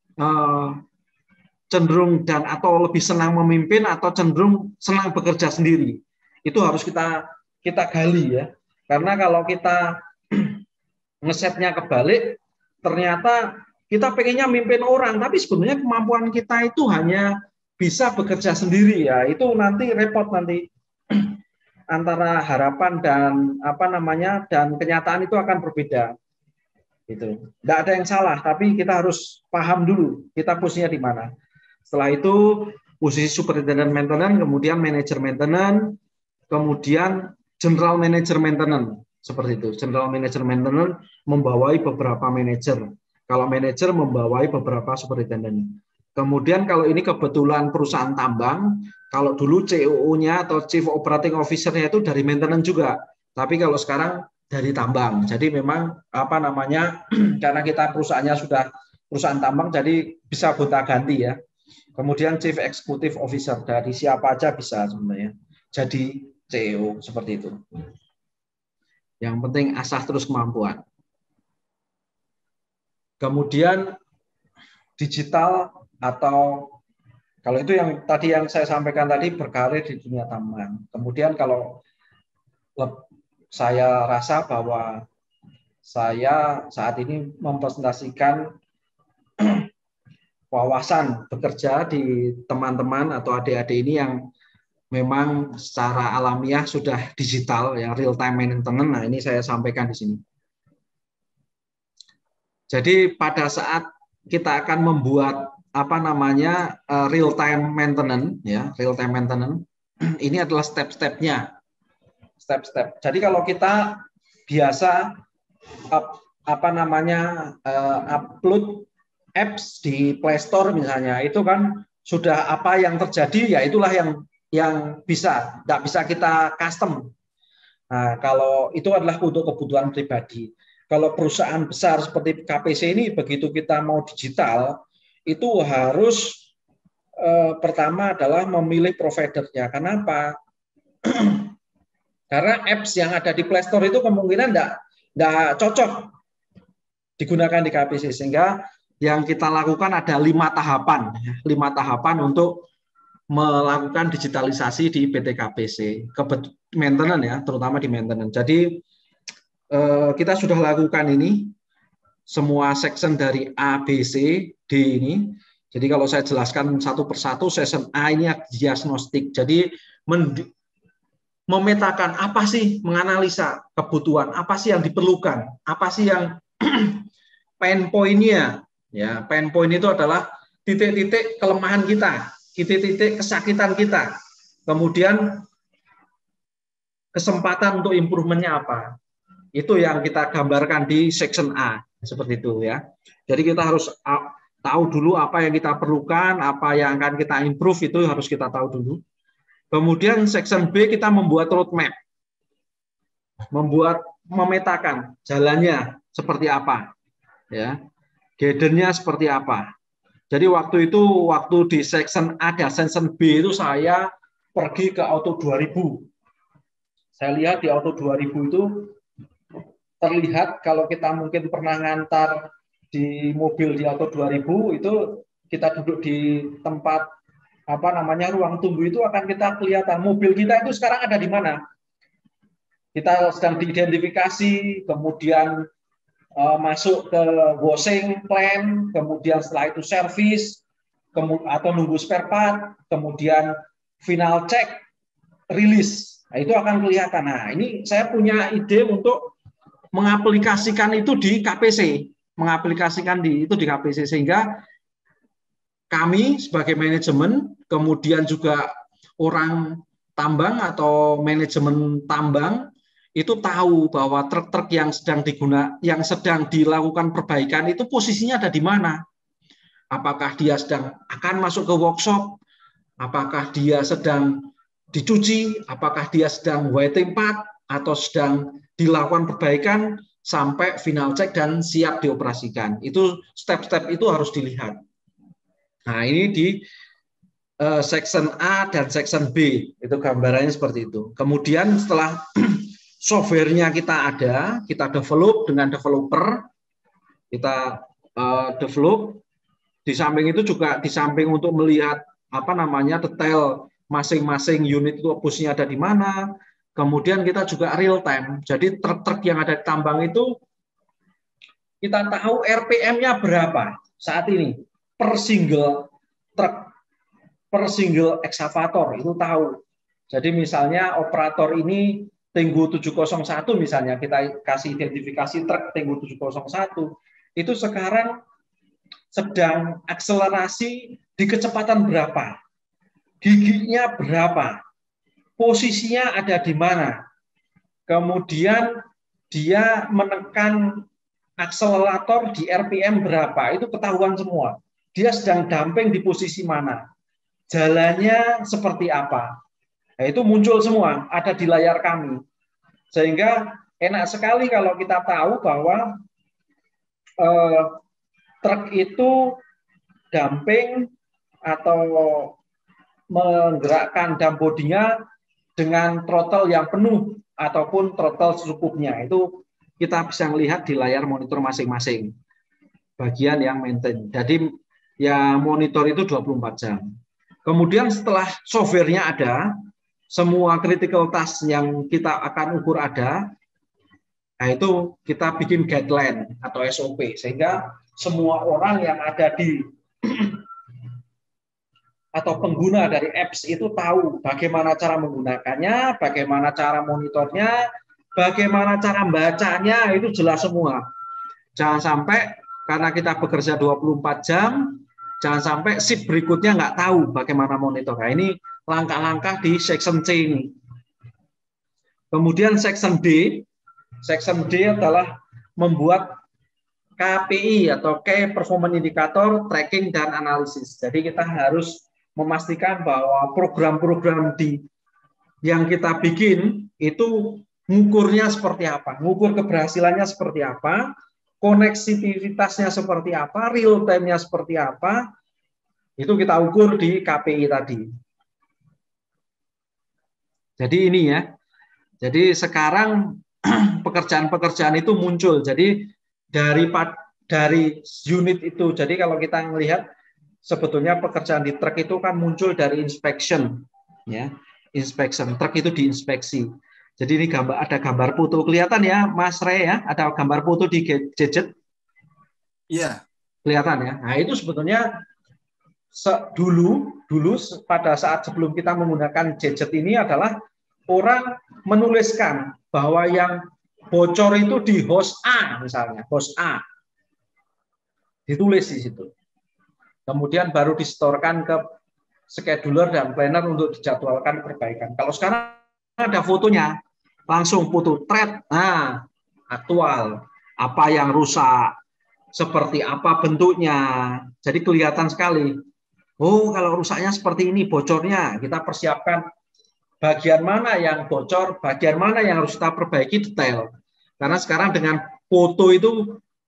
dan atau lebih senang memimpin atau cenderung senang bekerja sendiri. Itu harus kita gali ya. Karena kalau kita ngesetnya kebalik, ternyata kita pengennya mimpin orang, tapi sebenarnya kemampuan kita itu hanya bisa bekerja sendiri ya. Itu nanti repot nanti antara harapan dan dan kenyataan itu akan berbeda. Gitu. Tidak ada yang salah, tapi kita harus paham dulu kita posisinya di mana. Setelah itu posisi superintendent maintenance, kemudian manager maintenance, kemudian general manager maintenance seperti itu. General manager maintenance membawai beberapa manajer. Kalau manajer membawai beberapa superintendent. Kemudian kalau ini kebetulan perusahaan tambang, kalau dulu COO-nya atau Chief Operating Officer-nya itu dari maintenance juga. Tapi kalau sekarang dari tambang. Jadi memang karena kita perusahaannya sudah perusahaan tambang, jadi bisa gonta-ganti ya. Kemudian Chief Executive Officer dari siapa aja bisa sebenarnya. Jadi CEO seperti itu. Yang penting asah terus kemampuan. Kemudian digital atau kalau itu yang tadi yang saya sampaikan tadi berkarir di dunia tambang. Kemudian kalau saya rasa bahwa saya saat ini mempresentasikan wawasan bekerja di teman-teman atau adik-adik ini yang memang secara alamiah sudah digital, yang real time maintenance. Nah, ini saya sampaikan di sini. Jadi pada saat kita akan membuat real time maintenance, ya real time maintenance, ini adalah step-stepnya. Step-step. Jadi kalau kita biasa upload apps di Play Store misalnya, itu kan sudah apa yang terjadi ya itulah yang bisa, tidak bisa kita custom. Nah, kalau itu adalah untuk kebutuhan pribadi. Kalau perusahaan besar seperti KPC ini, begitu kita mau digital, itu harus pertama adalah memilih providernya. Kenapa? Karena apps yang ada di Play Store itu kemungkinan tidak cocok digunakan di KPC. Sehingga yang kita lakukan ada 5 tahapan. 5 tahapan untuk melakukan digitalisasi di PT KPC. Maintenance ya, terutama di maintenance. Jadi kita sudah lakukan ini semua section dari A, B, C, D ini. Jadi kalau saya jelaskan satu persatu, section A ini diagnostik. Jadi memetakan apa sih, menganalisa kebutuhan, apa sih yang diperlukan, apa sih yang pain point-nya. Ya, pain point itu adalah titik-titik kelemahan kita, titik-titik kesakitan kita. Kemudian kesempatan untuk improve-nya apa. Itu yang kita gambarkan di section A, seperti itu ya. Jadi kita harus tahu dulu apa yang kita perlukan, apa yang akan kita improve, itu harus kita tahu dulu. Kemudian section B kita membuat roadmap. Memetakan jalannya seperti apa. Ya. Guidance-nya seperti apa. Jadi waktu di section A dan section B itu saya pergi ke Auto 2000. Saya lihat di Auto 2000 itu terlihat kalau kita mungkin pernah ngantar di mobil di Auto 2000 itu kita duduk di tempat ruang tunggu itu akan kita kelihatan mobil kita itu sekarang ada di mana. Kita sedang diidentifikasi, kemudian masuk ke washing plan, kemudian setelah itu servis, atau nunggu spare part, kemudian final check, rilis. Nah, itu akan kelihatan. Nah, ini saya punya ide untuk mengaplikasikan itu di KPC, sehingga kami sebagai manajemen, kemudian juga orang tambang atau manajemen tambang itu tahu bahwa truk-truk yang sedang dilakukan perbaikan itu posisinya ada di mana. Apakah dia sedang akan masuk ke workshop, apakah dia sedang dicuci, apakah dia sedang waiting part, atau sedang dilakukan perbaikan sampai final check dan siap dioperasikan. Itu step-step itu harus dilihat. Nah, ini di section A dan section B, itu gambarannya seperti itu. Kemudian setelah software-nya kita ada, kita develop dengan developer, kita develop. Di samping itu juga di samping untuk melihat detail masing-masing unit itu posisinya ada di mana. Kemudian kita juga real time. Jadi truk-truk yang ada di tambang itu kita tahu RPM-nya berapa saat ini per single truk, per single excavator itu tahu. Jadi misalnya operator ini Tenggu 701 misalnya, kita kasih identifikasi truk Tenggu 701, itu sekarang sedang akselerasi di kecepatan berapa, giginya berapa, posisinya ada di mana, kemudian dia menekan akselerator di RPM berapa, itu ketahuan semua. Dia sedang dumping di posisi mana, jalannya seperti apa. Nah, itu muncul semua, ada di layar kami. Sehingga enak sekali kalau kita tahu bahwa truk itu dumping atau menggerakkan dump bodinya dengan throttle yang penuh ataupun throttle secukupnya. Itu kita bisa melihat di layar monitor masing-masing. Bagian yang maintain. Jadi yang monitor itu 24 jam. Kemudian setelah software-nya ada, semua critical task yang kita akan ukur ada, nah itu kita bikin guideline atau SOP, sehingga semua orang yang ada di atau pengguna dari apps itu tahu bagaimana cara menggunakannya, bagaimana cara monitornya, bagaimana cara membacanya, itu jelas semua. Jangan sampai karena kita bekerja 24 jam, jangan sampai shift berikutnya nggak tahu bagaimana monitor. Nah, ini langkah-langkah di section C ini. Kemudian section D. Section D adalah membuat KPI atau Key Performance Indicator, tracking dan analisis. Jadi kita harus memastikan bahwa program-program yang kita bikin itu ngukurnya seperti apa, ngukur keberhasilannya seperti apa, koneksivitasnya seperti apa, real time-nya seperti apa, itu kita ukur di KPI tadi. Jadi ini ya, jadi sekarang pekerjaan-pekerjaan itu muncul. Jadi dari unit itu, jadi kalau kita melihat sebetulnya pekerjaan di truk itu kan muncul dari inspection, ya, inspection. Truk itu diinspeksi. Jadi ini ada gambar foto, kelihatan ya, Mas Ray ya, ada gambar foto di gadget. Iya. Kelihatan ya. Nah itu sebetulnya dulu pada saat sebelum kita menggunakan gadget ini adalah orang menuliskan bahwa yang bocor itu di host A misalnya, host A. Ditulis di situ. Kemudian baru distorkan ke scheduler dan planner untuk dijadwalkan perbaikan. Kalau sekarang ada fotonya, langsung foto thread, nah aktual, apa yang rusak, seperti apa bentuknya, jadi kelihatan sekali. Oh, kalau rusaknya seperti ini, bocornya kita persiapkan bagian mana yang bocor, bagian mana yang harus kita perbaiki detail. Karena sekarang dengan foto itu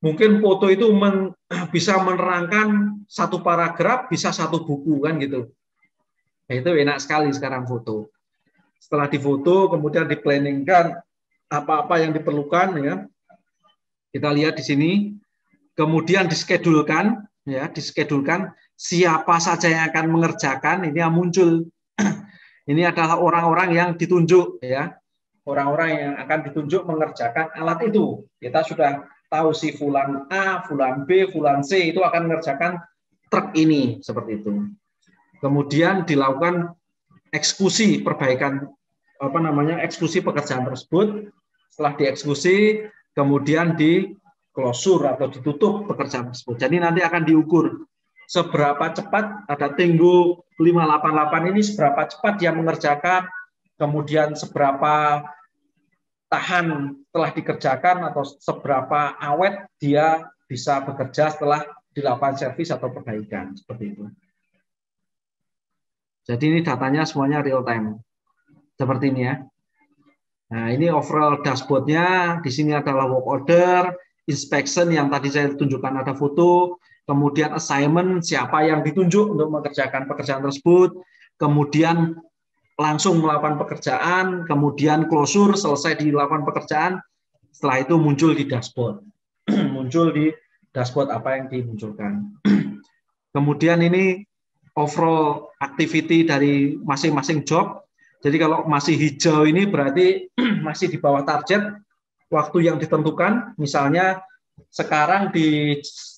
mungkin foto itu bisa menerangkan satu paragraf, bisa satu buku kan gitu. Nah, itu enak sekali sekarang foto. Setelah difoto, kemudian diplanningkan apa-apa yang diperlukan ya. Kita lihat di sini, kemudian diskedulkan ya, diskedulkan siapa saja yang akan mengerjakan, ini yang muncul. Ini adalah orang-orang yang ditunjuk ya. Orang-orang yang akan ditunjuk mengerjakan alat itu. Kita sudah tahu si fulan A, fulan B, fulan C itu akan mengerjakan truk ini seperti itu. Kemudian dilakukan eksekusi perbaikan eksekusi pekerjaan tersebut. Setelah dieksekusi, kemudian di closure atau ditutup pekerjaan tersebut. Jadi nanti akan diukur seberapa cepat, ada Tenggo 588 ini seberapa cepat dia mengerjakan, kemudian seberapa tahan setelah dikerjakan atau seberapa awet dia bisa bekerja setelah dilakukan servis atau perbaikan seperti itu. Jadi ini datanya semuanya real time seperti ini ya. Nah ini overall dashboardnya, di sini adalah work order, inspection yang tadi saya tunjukkan ada foto, kemudian assignment siapa yang ditunjuk untuk mengerjakan pekerjaan tersebut, kemudian langsung melakukan pekerjaan, kemudian closure selesai dilakukan pekerjaan, setelah itu muncul di dashboard. Muncul di dashboard apa yang dimunculkan. Kemudian ini overall activity dari masing-masing job. Jadi kalau masih hijau ini berarti masih di bawah target waktu yang ditentukan. Misalnya sekarang di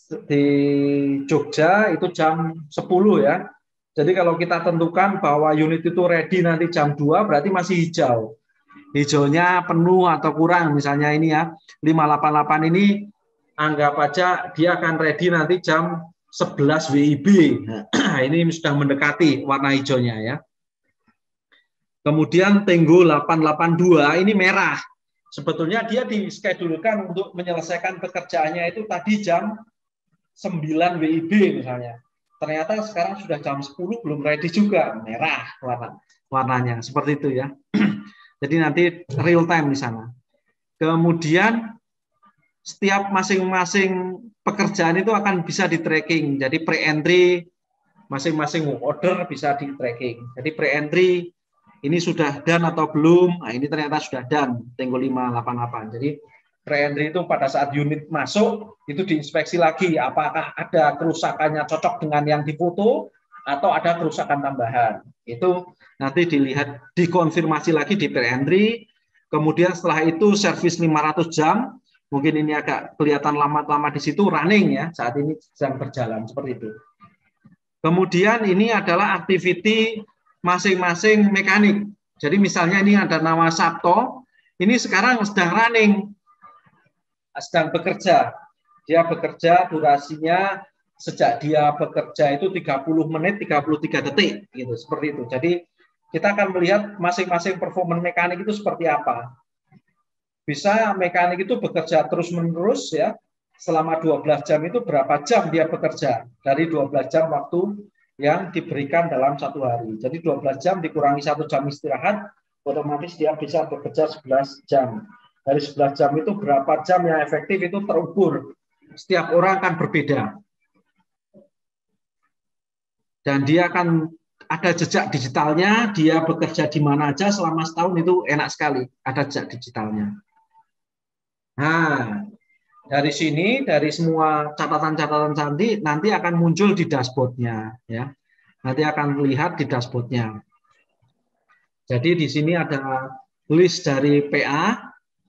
Jogja itu jam 10 ya. Jadi kalau kita tentukan bahwa unit itu ready nanti jam 2 berarti masih hijau. Hijaunya penuh atau kurang, misalnya ini ya 588 ini anggap aja dia akan ready nanti jam 11 WIB. Nah, ini sudah mendekati warna hijaunya ya. Kemudian Tenggo 882 ini merah. Sebetulnya dia diskedulkan untuk menyelesaikan pekerjaannya itu tadi jam 9 WIB misalnya. Ternyata sekarang sudah jam 10 belum ready juga, merah warnanya seperti itu ya. Jadi nanti real time di sana. Kemudian setiap masing-masing pekerjaan itu akan bisa di tracking. Jadi pre-entry masing-masing work order bisa di tracking. Jadi pre-entry ini sudah done atau belum? Nah, ini ternyata sudah done, Tenggo 588. Jadi pre-entry itu pada saat unit masuk itu diinspeksi lagi apakah ada kerusakannya cocok dengan yang difoto atau ada kerusakan tambahan. Itu nanti dilihat, dikonfirmasi lagi di pre-entry. Kemudian setelah itu servis 500 jam. Mungkin ini agak kelihatan lama-lama di situ, running ya, saat ini sedang berjalan seperti itu. Kemudian ini adalah activity masing-masing mekanik. Jadi misalnya ini ada nama Sabto, ini sekarang sedang running, sedang bekerja. Dia bekerja durasinya sejak dia bekerja itu 30 menit 33 detik gitu, seperti itu. Jadi kita akan melihat masing-masing performance mekanik itu seperti apa. Bisa mekanik itu bekerja terus-menerus ya. Selama 12 jam itu berapa jam dia bekerja dari 12 jam waktu yang diberikan dalam satu hari. Jadi 12 jam dikurangi 1 jam istirahat, otomatis dia bisa bekerja 11 jam. Dari 11 jam itu berapa jam yang efektif itu terukur. Setiap orang akan berbeda. Dan dia akan ada jejak digitalnya, dia bekerja di mana aja selama setahun itu enak sekali, ada jejak digitalnya. Nah, dari sini, dari semua catatan-catatan nanti akan muncul di dashboardnya, ya. Nanti akan lihat di dashboardnya. Jadi di sini ada list dari PA,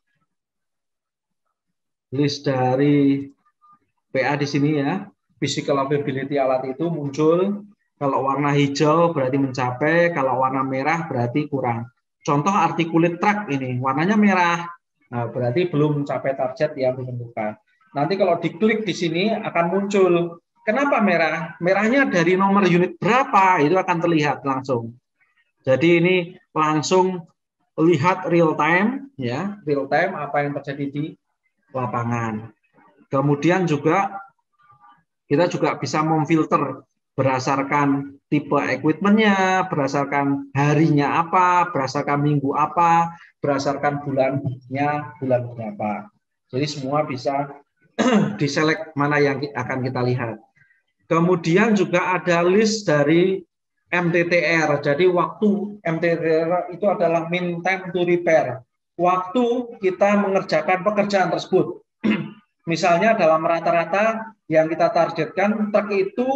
list dari PA di sini ya, physical availability alat itu muncul. Kalau warna hijau berarti mencapai, kalau warna merah berarti kurang. Contoh articulate truck ini, warnanya merah. Nah, berarti belum mencapai target yang ditentukan. Nanti kalau diklik di sini akan muncul. Kenapa merah? Merahnya dari nomor unit berapa? Itu akan terlihat langsung. Jadi ini langsung lihat real time, ya, real time apa yang terjadi di lapangan. Kemudian juga kita juga bisa memfilter berdasarkan tipe equipment-nya, berdasarkan harinya apa, berdasarkan minggu apa, berdasarkan bulannya bulan berapa. Jadi semua bisa diselect mana yang akan kita lihat. Kemudian juga ada list dari MTTR. Jadi waktu MTTR itu adalah mean time to repair. Waktu kita mengerjakan pekerjaan tersebut. Misalnya dalam rata-rata yang kita targetkan truk itu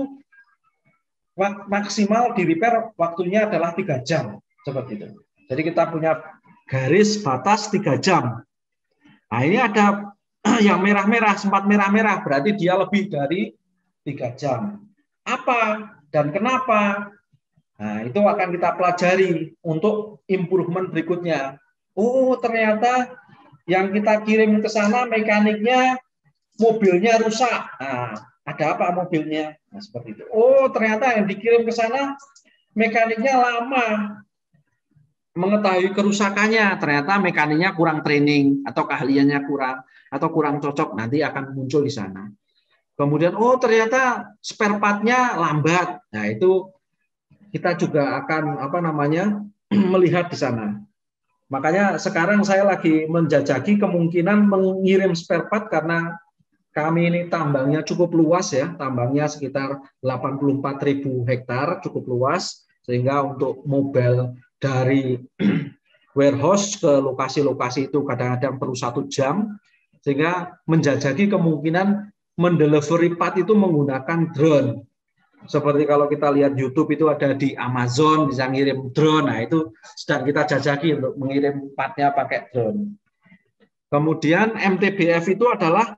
maksimal di repair waktunya adalah 3 jam. Seperti itu. Jadi kita punya garis batas 3 jam. Nah ini ada yang merah-merah, sempat merah-merah, berarti dia lebih dari 3 jam. Apa dan kenapa? Nah, itu akan kita pelajari untuk improvement berikutnya. Oh, ternyata yang kita kirim ke sana mekaniknya mobilnya rusak. Nah, ada apa mobilnya? Nah, seperti itu. Oh, ternyata yang dikirim ke sana mekaniknya lama mengetahui kerusakannya. Ternyata mekaniknya kurang training atau keahliannya kurang atau kurang cocok, nanti akan muncul di sana. Kemudian, oh ternyata spare part-nya lambat. Nah, itu kita juga akan melihat di sana. Makanya sekarang saya lagi menjajaki kemungkinan mengirim spare part karena kami ini tambangnya cukup luas ya, tambangnya sekitar 84.000 hektar, cukup luas, sehingga untuk mobil dari warehouse ke lokasi-lokasi itu kadang-kadang perlu 1 jam, sehingga menjajaki kemungkinan mendelivery part itu menggunakan drone. Seperti kalau kita lihat YouTube itu ada di Amazon bisa ngirim drone, nah itu sedang kita jajaki untuk mengirim partnya pakai drone. Kemudian MTBF itu adalah,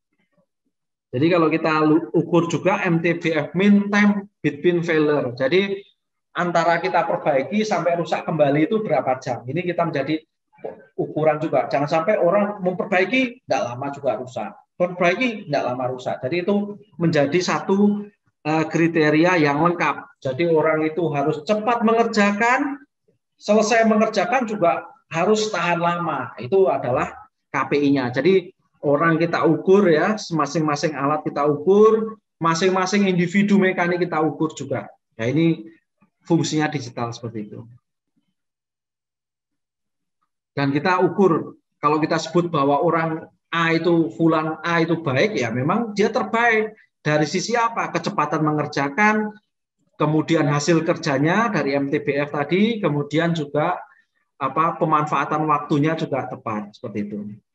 jadi kalau kita ukur juga MTBF mean time between failure. Jadi antara kita perbaiki sampai rusak kembali itu berapa jam. Ini kita menjadi ukuran juga. Jangan sampai orang memperbaiki tidak lama juga rusak, perbaiki tidak lama rusak. Jadi itu menjadi satu kriteria yang lengkap. Jadi orang itu harus cepat mengerjakan, selesai mengerjakan juga harus tahan lama. Itu adalah KPI-nya. Jadi orang kita ukur ya, masing-masing alat kita ukur, masing-masing individu mekanik kita ukur juga. Nah ini fungsinya digital seperti itu. Dan kita ukur, kalau kita sebut bahwa orang A itu, fulan A itu baik, ya memang dia terbaik. Dari sisi apa? Kecepatan mengerjakan, kemudian hasil kerjanya dari MTBF tadi, kemudian juga pemanfaatan waktunya juga tepat, seperti itu.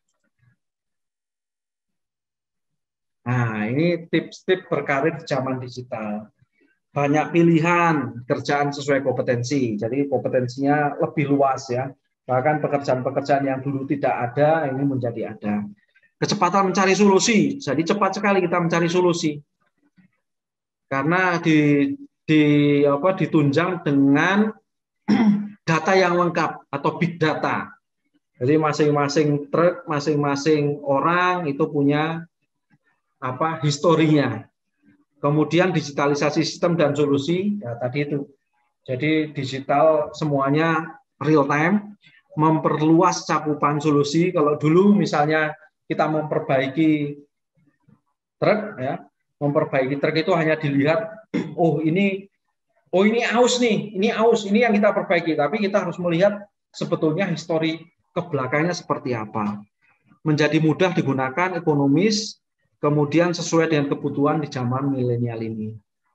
Nah, ini tips-tips berkarir di zaman digital. Banyak pilihan kerjaan sesuai kompetensi, jadi kompetensinya lebih luas ya. Bahkan pekerjaan-pekerjaan yang dulu tidak ada, ini menjadi ada. Kecepatan mencari solusi, jadi cepat sekali kita mencari solusi. Karena ditunjang dengan data yang lengkap atau big data. Jadi masing-masing truk, masing-masing orang itu punya historinya. Kemudian digitalisasi sistem dan solusi, ya tadi itu. Jadi digital semuanya real time, memperluas cakupan solusi. Kalau dulu misalnya kita memperbaiki truk, ya, memperbaiki truk itu hanya dilihat, oh ini aus nih, ini aus, ini yang kita perbaiki. Tapi kita harus melihat sebetulnya histori ke belakangnya seperti apa. Menjadi mudah digunakan, ekonomis, kemudian sesuai dengan kebutuhan di zaman milenial ini.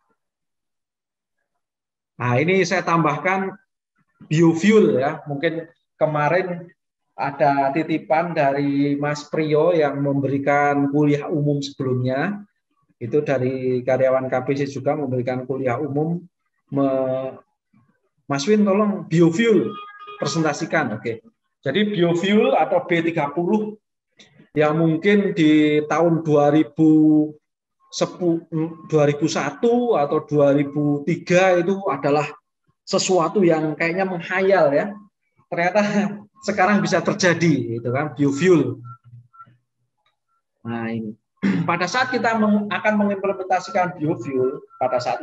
Nah ini saya tambahkan biofuel ya, mungkin kemarin ada titipan dari Mas Priyo yang memberikan kuliah umum sebelumnya, itu dari karyawan KPC juga memberikan kuliah umum. Mas Win tolong biofuel presentasikan. Oke. Jadi biofuel atau B30 yang mungkin di tahun 2001 atau 2003 itu adalah sesuatu yang kayaknya menghayal ya. Ternyata sekarang bisa terjadi, gitu kan, biofuel. Nah ini, pada saat kita akan mengimplementasikan biofuel, pada saat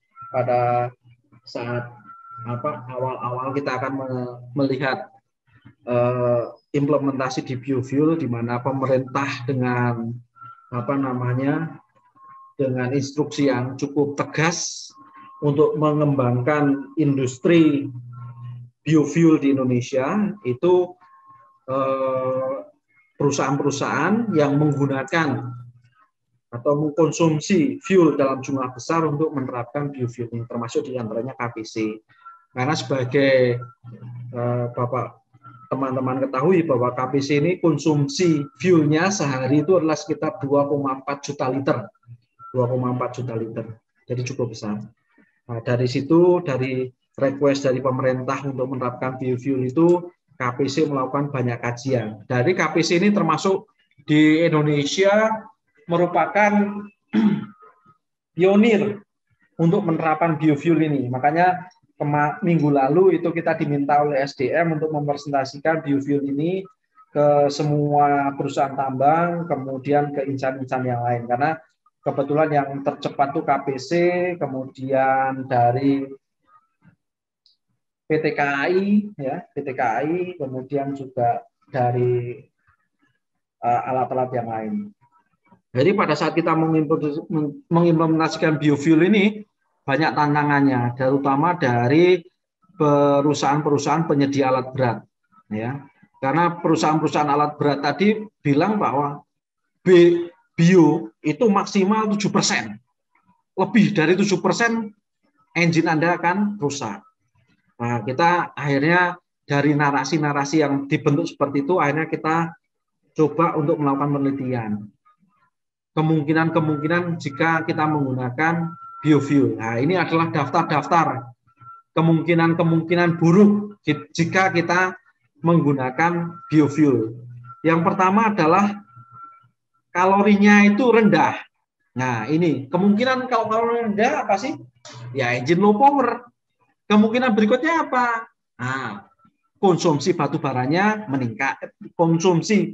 awal-awal kita akan melihat implementasi di biofuel, di mana pemerintah dengan dengan instruksi yang cukup tegas untuk mengembangkan industri biofuel di Indonesia, itu perusahaan-perusahaan yang menggunakan atau mengkonsumsi fuel dalam jumlah besar untuk menerapkan biofuel ini, termasuk diantaranya KPC. Karena sebagai Bapak teman-teman ketahui bahwa KPC ini konsumsi fuelnya sehari itu adalah sekitar 2,4 juta liter. 2,4 juta liter. Jadi cukup besar. Nah, dari situ, dari request dari pemerintah untuk menerapkan biofuel itu, KPC melakukan banyak kajian. Dari KPC ini termasuk di Indonesia merupakan pionir untuk penerapan biofuel ini. Makanya minggu lalu itu kita diminta oleh SDM untuk mempresentasikan biofuel ini ke semua perusahaan tambang, kemudian ke insan-insan yang lain. Karena kebetulan yang tercepat itu KPC, kemudian dari PT KAI, ya, PT KAI, kemudian juga dari alat-alat yang lain. Jadi pada saat kita mengimplementasikan biofuel ini, banyak tantangannya, terutama dari perusahaan-perusahaan penyedia alat berat, ya. Karena perusahaan-perusahaan alat berat tadi bilang bahwa bio itu maksimal 7%. Lebih dari 7% engine Anda akan rusak. Nah, kita akhirnya dari narasi-narasi yang dibentuk seperti itu, akhirnya kita coba untuk melakukan penelitian. Kemungkinan-kemungkinan jika kita menggunakan biofuel. Nah, ini adalah daftar-daftar kemungkinan-kemungkinan buruk jika kita menggunakan biofuel. Yang pertama adalah kalorinya itu rendah. Nah, ini kemungkinan kalau kalori rendah apa sih? Ya, engine low power. Kemungkinan berikutnya apa? Nah, konsumsi batu baranya meningkat, konsumsi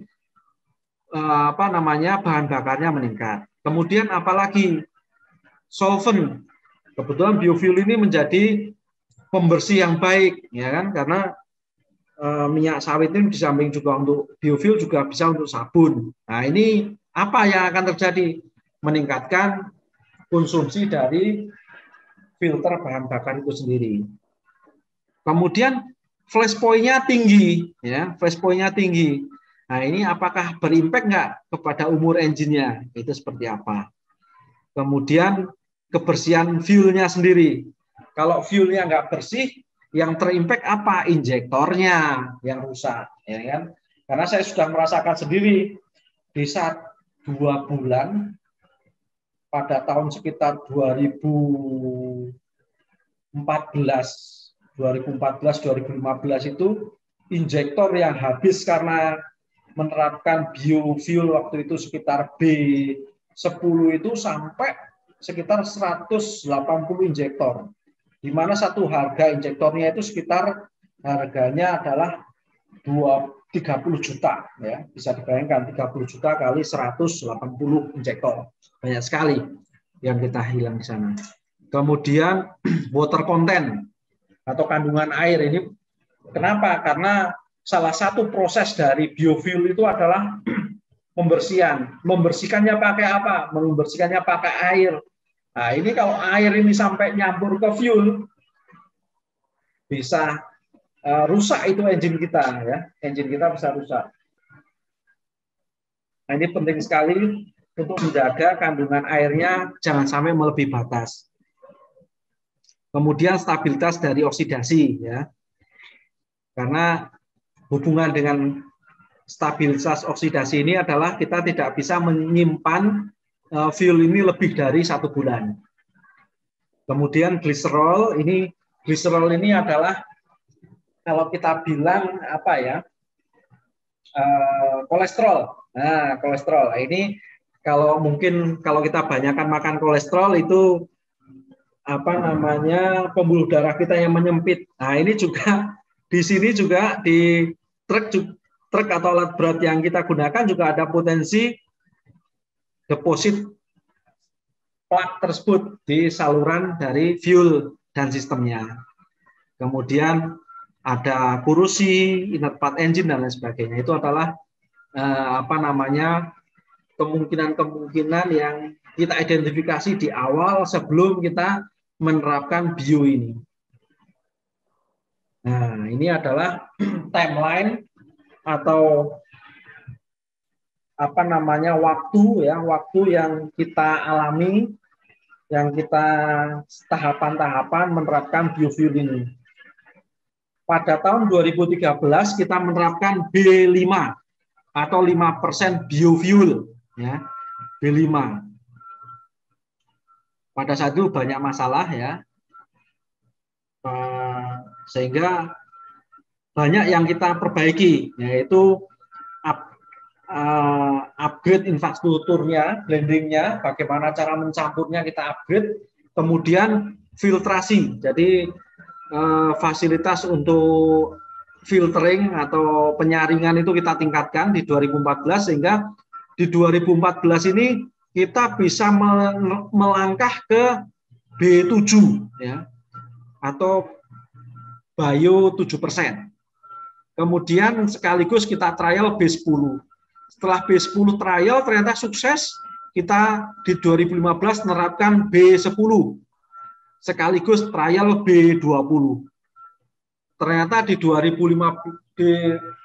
bahan bakarnya meningkat. Kemudian apalagi? Solvent. Kebetulan biofuel ini menjadi pembersih yang baik, ya kan? Karena minyak sawit ini di samping juga untuk biofuel juga bisa untuk sabun. Nah, ini apa yang akan terjadi? Meningkatkan konsumsi dari filter bahan bakar itu sendiri. Kemudian flash point-nya tinggi, ya, flash point-nya tinggi. Nah, ini apakah berimpact nggak kepada umur engine-nya? Itu seperti apa? Kemudian kebersihan fuel-nya sendiri. Kalau fuel-nya nggak bersih, yang terimpact apa? Injektornya yang rusak, ya kan? Karena saya sudah merasakan sendiri di saat 2 bulan pada tahun sekitar 2014-2015 itu injektor yang habis karena menerapkan biofuel waktu itu sekitar B10 itu sampai sekitar 180 injektor, di mana satu harga injektornya itu sekitar harganya adalah 30 juta, ya, bisa dibayangkan 30 juta kali 180 injektor, banyak sekali yang kita hilang di sana. Kemudian water content atau kandungan air ini kenapa? Karena salah satu proses dari biofuel itu adalah pembersihan. Membersihkannya pakai apa? Membersihkannya pakai air. Nah, ini kalau air ini sampai nyampur ke fuel, bisa rusak itu engine kita, ya. Engine kita bisa rusak. Nah, ini penting sekali untuk menjaga kandungan airnya jangan sampai melebihi batas. Kemudian stabilitas dari oksidasi, ya. Karena hubungan dengan stabilitas oksidasi ini adalah kita tidak bisa menyimpan fuel ini lebih dari 1 bulan. Kemudian gliserol ini adalah kalau kita bilang apa ya, kolesterol. Nah, kolesterol ini kalau kita banyakkan makan kolesterol itu pembuluh darah kita yang menyempit. Nah, ini juga di sini juga di truk atau alat berat yang kita gunakan juga ada potensi deposit plak tersebut di saluran dari fuel dan sistemnya. Kemudian ada korosi, inert part engine dan lain sebagainya. Itu adalah kemungkinan-kemungkinan yang kita identifikasi di awal sebelum kita menerapkan bio ini. Nah, ini adalah timeline atau waktu yang kita alami, yang kita tahapan-tahapan menerapkan biofuel ini. Pada tahun 2013 kita menerapkan B5 atau 5% biofuel, ya, B5. Pada saat itu banyak masalah, ya, sehingga banyak yang kita perbaiki, yaitu upgrade infrastrukturnya, blendingnya, bagaimana cara mencampurnya kita upgrade, kemudian filtrasi, jadi fasilitas untuk filtering atau penyaringan itu kita tingkatkan di 2014, sehingga di 2014 ini kita bisa melangkah ke B7, ya, atau bio 7%. Kemudian sekaligus kita trial B10. Setelah B10 trial ternyata sukses, kita di 2015 menerapkan B10 sekaligus trial B20. Ternyata di 2015 di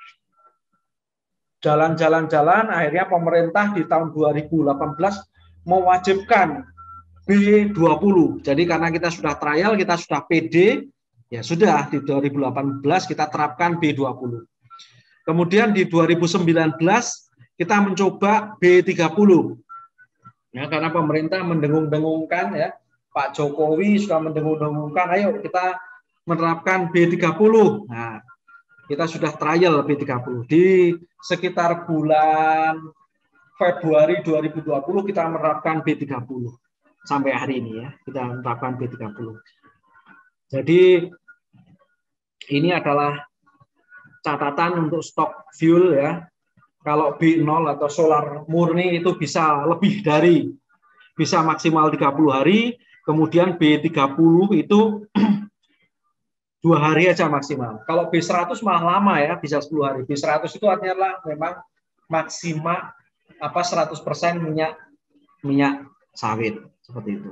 jalan-jalan akhirnya pemerintah di tahun 2018 mewajibkan B20. Jadi karena kita sudah trial, kita sudah PD, ya sudah di 2018 kita terapkan B20. Kemudian di 2019 kita mencoba B30. Ya, karena pemerintah mendengung-dengungkan, ya, Pak Jokowi sudah mendengung-dengungkan, ayo kita menerapkan B30. Nah, kita sudah trial B30. Di sekitar bulan Februari 2020 kita menerapkan B30. Sampai hari ini, ya, kita menerapkan B30. Jadi ini adalah catatan untuk stok fuel, ya. Kalau B0 atau solar murni itu bisa lebih dari, bisa maksimal 30 hari, kemudian B30 itu 2 hari aja maksimal. Kalau B100 malah lama, ya, bisa 10 hari. B100 itu artinya memang maksimal 100% minyak sawit, seperti itu.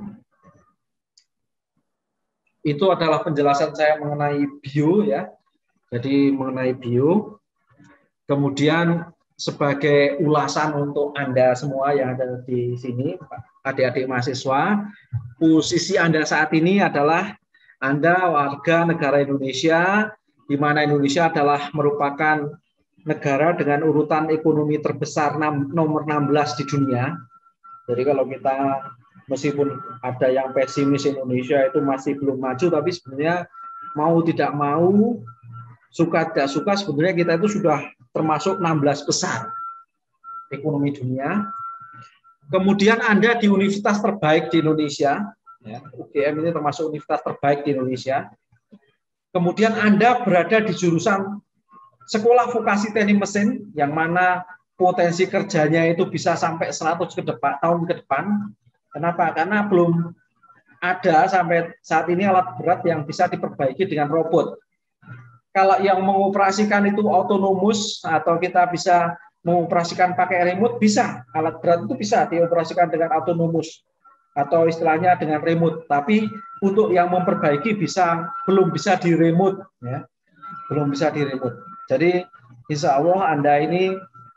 Itu adalah penjelasan saya mengenai bio, ya. Jadi mengenai bio. Kemudian sebagai ulasan untuk Anda semua yang ada di sini, adik-adik mahasiswa, posisi Anda saat ini adalah Anda warga negara Indonesia, di mana Indonesia adalah merupakan negara dengan urutan ekonomi terbesar nomor 16 di dunia. Jadi kalau kita, meskipun ada yang pesimis Indonesia itu masih belum maju, tapi sebenarnya mau tidak mau, suka tidak suka, sebenarnya kita itu sudah termasuk 16 besar ekonomi dunia. Kemudian Anda di universitas terbaik di Indonesia, ya, UGM ini termasuk universitas terbaik di Indonesia. Kemudian Anda berada di jurusan sekolah vokasi teknik mesin, yang mana potensi kerjanya itu bisa sampai 100 tahun ke depan. Kenapa? Karena belum ada sampai saat ini alat berat yang bisa diperbaiki dengan robot. Kalau yang mengoperasikan itu autonomous atau kita bisa mengoperasikan pakai remote, bisa. Alat berat itu bisa dioperasikan dengan autonomous atau istilahnya dengan remote. Tapi untuk yang memperbaiki belum bisa di remote, ya. Belum bisa di remote. Jadi insya Allah Anda ini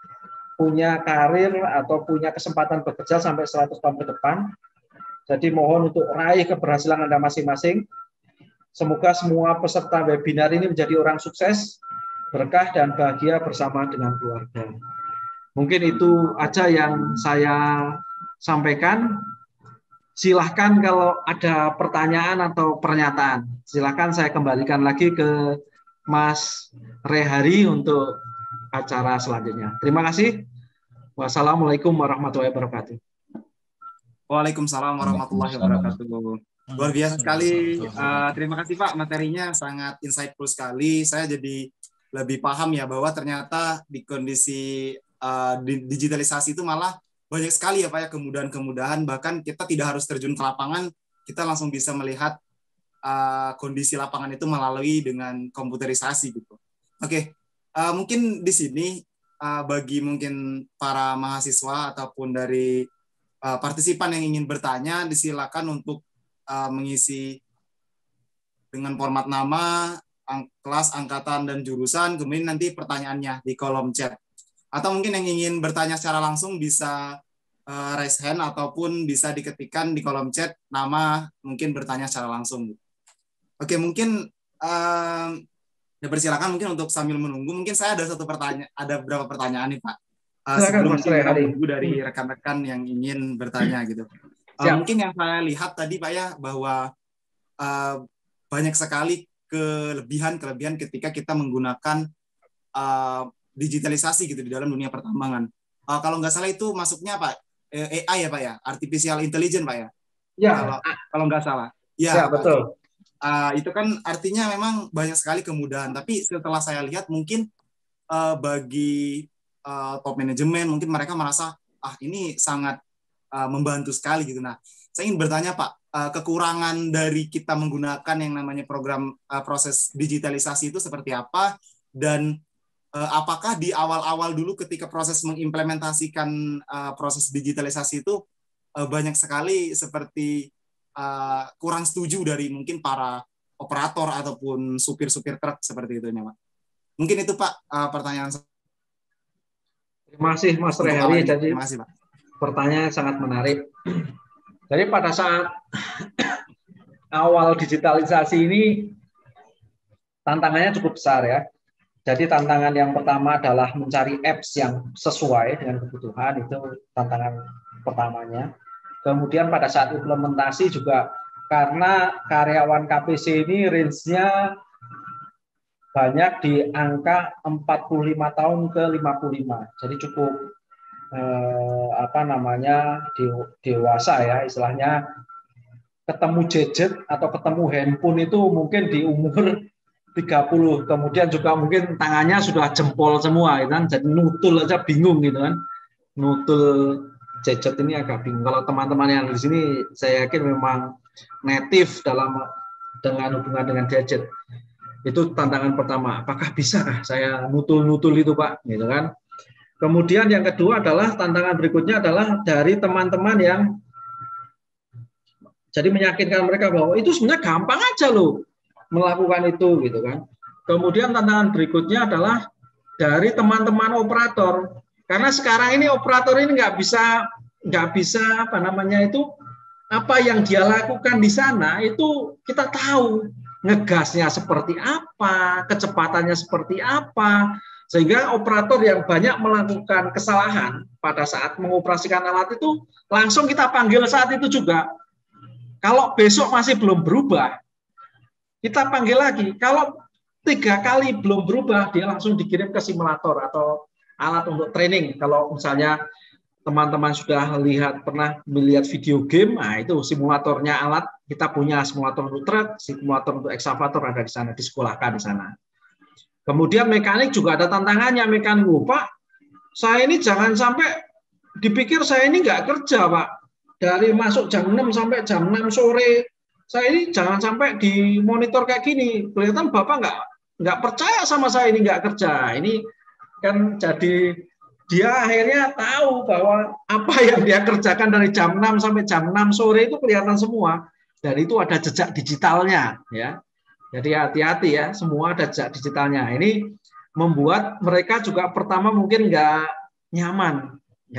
punya karir atau punya kesempatan bekerja sampai 100 tahun ke depan. Jadi mohon untuk raih keberhasilan Anda masing-masing. Semoga semua peserta webinar ini menjadi orang sukses, berkah dan bahagia bersama dengan keluarga. Mungkin itu aja yang saya sampaikan. Silahkan kalau ada pertanyaan atau pernyataan. Silahkan saya kembalikan lagi ke Mas Rehari untuk acara selanjutnya. Terima kasih. Wassalamualaikum warahmatullahi wabarakatuh. Waalaikumsalam warahmatullahi wabarakatuh. Luar biasa sekali. Terima kasih Pak, materinya sangat insightful sekali. Saya jadi lebih paham, ya, bahwa ternyata di kondisi digitalisasi itu malah banyak sekali, ya Pak, ya, kemudahan-kemudahan. Bahkan kita tidak harus terjun ke lapangan, kita langsung bisa melihat kondisi lapangan itu melalui dengan komputerisasi gitu. Oke, mungkin di sini bagi mungkin para mahasiswa ataupun dari partisipan yang ingin bertanya, disilakan untuk mengisi dengan format nama, kelas, angkatan, dan jurusan, kemudian nanti pertanyaannya di kolom chat. Atau mungkin yang ingin bertanya secara langsung bisa raise hand ataupun bisa diketikkan di kolom chat nama, mungkin bertanya secara langsung. Oke, mungkin dipersilakan mungkin untuk sambil menunggu. Mungkin saya ada beberapa pertanyaan nih Pak. Sebelum kita menunggu dari rekan-rekan yang ingin bertanya gitu. Mungkin yang saya lihat tadi Pak ya, bahwa banyak sekali kelebihan ketika kita menggunakan digitalisasi gitu di dalam dunia pertambangan. Kalau nggak salah itu masuknya Pak, AI ya Pak ya, artificial intelligence Pak ya. Ya. Kalau nggak salah. Ya betul. Itu kan artinya memang banyak sekali kemudahan. Tapi setelah saya lihat mungkin bagi top manajemen mungkin mereka merasa ini sangat membantu sekali gitu. Nah, saya ingin bertanya Pak, kekurangan dari kita menggunakan yang namanya program proses digitalisasi itu seperti apa, dan apakah di awal-awal dulu ketika proses mengimplementasikan proses digitalisasi itu banyak sekali seperti kurang setuju dari mungkin para operator ataupun supir-supir truk seperti itu Pak. Mungkin itu Pak pertanyaan saya. Terima kasih Mas Rehari. Jadi terima kasih Pak. Pertanyaan sangat menarik. Jadi pada saat awal digitalisasi ini tantangannya cukup besar ya. Jadi tantangan yang pertama adalah mencari apps yang sesuai dengan kebutuhan, itu tantangan pertamanya. Kemudian pada saat implementasi juga karena karyawan KPC ini range-nya banyak di angka 45 tahun ke 55. Jadi cukup dewasa ya istilahnya. Ketemu gadget atau ketemu handphone itu mungkin di umur 30, kemudian juga mungkin tangannya sudah jempol semua gitu kan, jadi nutul aja bingung gitu kan, nutul gadget ini agak bingung. Kalau teman-teman yang di sini saya yakin memang native dengan hubungan dengan gadget. Itu tantangan pertama, apakah bisa saya nutul-nutul itu Pak gitu kan. Kemudian yang kedua adalah tantangan berikutnya adalah dari teman-teman yang jadi meyakinkan mereka bahwa itu sebenarnya gampang aja loh melakukan itu gitu kan. Kemudian tantangan berikutnya adalah dari teman-teman operator, karena sekarang ini operator ini nggak bisa apa yang dia lakukan di sana itu kita tahu ngegasnya seperti apa, kecepatannya seperti apa, sehingga operator yang banyak melakukan kesalahan pada saat mengoperasikan alat itu langsung kita panggil saat itu juga. Kalau besok masih belum berubah, kita panggil lagi. Kalau 3 kali belum berubah, dia langsung dikirim ke simulator atau alat untuk training. Kalau misalnya teman-teman sudah pernah melihat video game, nah itu simulatornya alat. Kita punya simulator untuk truk, simulator untuk ekskavator ada di sana, disekolahkan di sana. Kemudian mekanik juga ada tantangannya. Mekanik, Pak, saya ini jangan sampai dipikir saya ini nggak kerja, Pak. Dari masuk jam 6 sampai jam 6 sore. Saya ini jangan sampai di monitor kayak gini. Kelihatan Bapak nggak percaya sama saya ini nggak kerja. Ini kan jadi dia akhirnya tahu bahwa apa yang dia kerjakan dari jam 6 sampai jam 6 sore itu kelihatan semua. Dan itu ada jejak digitalnya. Ya. Jadi hati-hati ya, semua ada jejak digitalnya. Ini membuat mereka juga pertama mungkin nggak nyaman.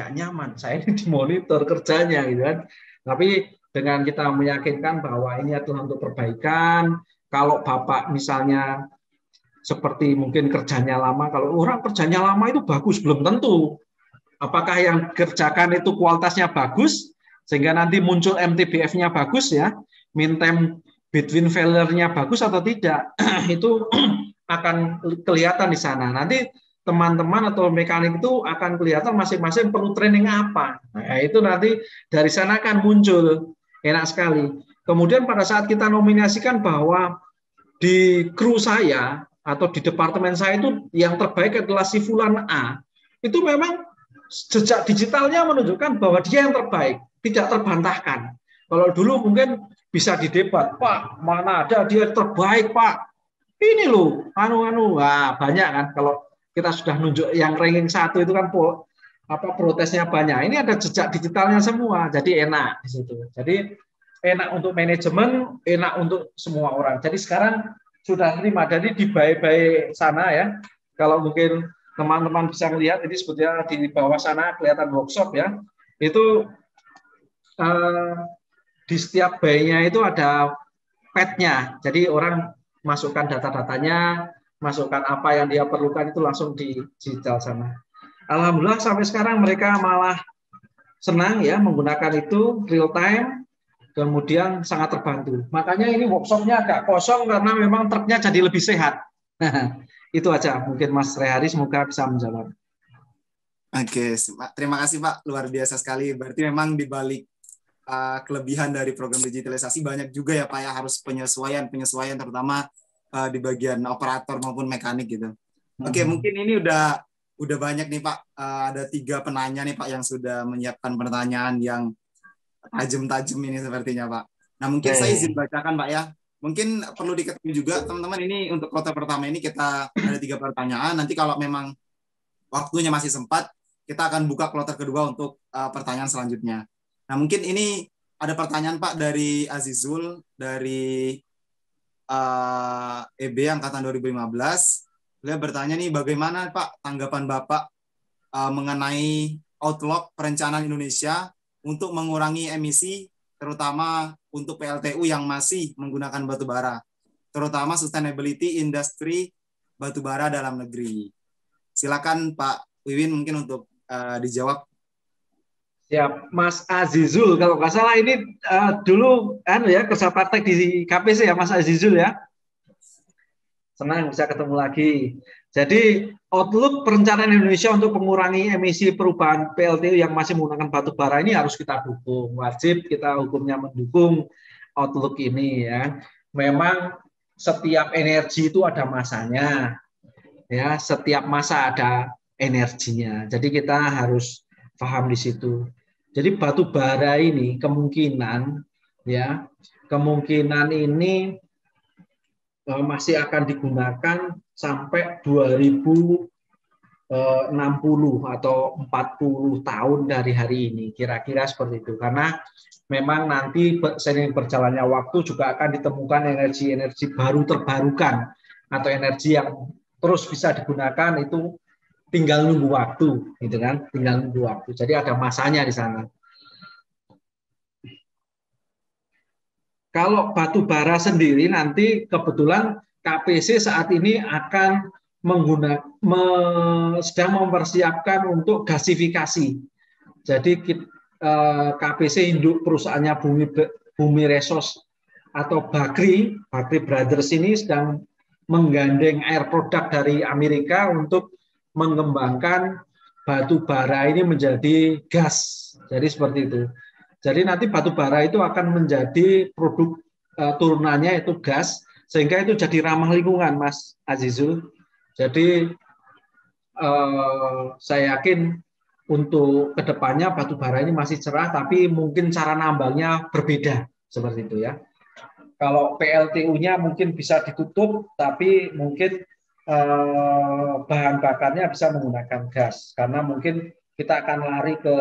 Saya ini dimonitor kerjanya gitu kan. Tapi dengan kita meyakinkan bahwa ini adalah untuk perbaikan, kalau Bapak misalnya seperti mungkin kerjanya lama, kalau orang kerjanya lama itu bagus, belum tentu. Apakah yang kerjakan itu kualitasnya bagus, sehingga nanti muncul MTBF-nya bagus ya, mean time between failure-nya bagus atau tidak, itu akan kelihatan di sana. Nanti teman-teman atau mekanik itu akan kelihatan masing-masing perlu training apa. Nah, itu nanti dari sana akan muncul. Enak sekali. Kemudian pada saat kita nominasikan bahwa di kru saya atau di departemen saya itu yang terbaik adalah si Fulan A, itu memang jejak digitalnya menunjukkan bahwa dia yang terbaik, tidak terbantahkan. Kalau dulu mungkin bisa didebat, Pak, mana ada dia terbaik, Pak. Ini loh, wah, banyak kan kalau kita sudah nunjuk yang ranking 1 itu kan protesnya banyak. Ini ada jejak digitalnya semua, jadi enak di situ. Jadi enak untuk manajemen, enak untuk semua orang. Jadi sekarang sudah 5, jadi di baik-baik sana ya. Kalau mungkin teman-teman bisa melihat ini sebetulnya di bawah sana kelihatan workshop ya. Itu di setiap bayinya itu ada pad-nya. Jadi orang masukkan data-datanya, masukkan apa yang dia perlukan itu langsung di digital sana. Alhamdulillah sampai sekarang mereka malah senang ya menggunakan itu real time, kemudian sangat terbantu. Makanya ini workshopnya agak kosong karena memang truknya jadi lebih sehat. Itu aja mungkin Mas Rehari, semoga bisa menjawab. Oke, terima kasih Pak, luar biasa sekali. Berarti memang di balik kelebihan dari program digitalisasi banyak juga ya Pak ya, harus penyesuaian terutama di bagian operator maupun mekanik gitu. Oke, mungkin ini udah banyak nih Pak, ada 3 penanya nih Pak yang sudah menyiapkan pertanyaan yang tajam-tajam ini sepertinya Pak. Nah mungkin saya izin bacakan Pak ya. Mungkin perlu diketahui juga teman-teman, ini untuk kloter pertama ini kita ada 3 pertanyaan. Nanti kalau memang waktunya masih sempat, kita akan buka kloter kedua untuk pertanyaan selanjutnya. Nah mungkin ini ada pertanyaan Pak dari Azizul dari EB angkatan 2015. Beliau bertanya nih, bagaimana Pak tanggapan Bapak mengenai outlook perencanaan Indonesia untuk mengurangi emisi, terutama untuk PLTU yang masih menggunakan batu bara, terutama sustainability industri batu bara dalam negeri. Silakan Pak Wiwin mungkin untuk dijawab. Ya, Mas Azizul, kalau nggak salah ini dulu kerja praktek di KPC ya Mas Azizul ya. Senang bisa ketemu lagi. Jadi outlook perencanaan Indonesia untuk mengurangi emisi perubahan PLTU yang masih menggunakan batu bara ini harus kita dukung. Wajib kita hukumnya mendukung outlook ini ya. Memang setiap energi itu ada masanya. Ya, setiap masa ada energinya. Jadi kita harus paham di situ. Jadi batu bara ini kemungkinan ini masih akan digunakan sampai 2060 atau 40 tahun dari hari ini, kira-kira seperti itu. Karena memang nanti seiring berjalannya waktu juga akan ditemukan energi-energi baru terbarukan atau energi yang terus bisa digunakan, itu tinggal nunggu waktu, gitu kan? Tinggal nunggu waktu. Jadi ada masanya di sana. Kalau batu bara sendiri nanti kebetulan KPC saat ini akan sedang mempersiapkan untuk gasifikasi. Jadi KPC induk perusahaannya Bumi Resource atau Bakri Brothers ini sedang menggandeng air produk dari Amerika untuk mengembangkan batu bara ini menjadi gas. Jadi seperti itu. Jadi nanti batu bara itu akan menjadi produk turunannya itu gas, sehingga itu jadi ramah lingkungan, Mas Azizul. Jadi saya yakin untuk kedepannya batu bara ini masih cerah, tapi mungkin cara nambangnya berbeda seperti itu ya. Kalau PLTU-nya mungkin bisa ditutup, tapi mungkin bahan bakarnya bisa menggunakan gas, karena mungkin kita akan lari ke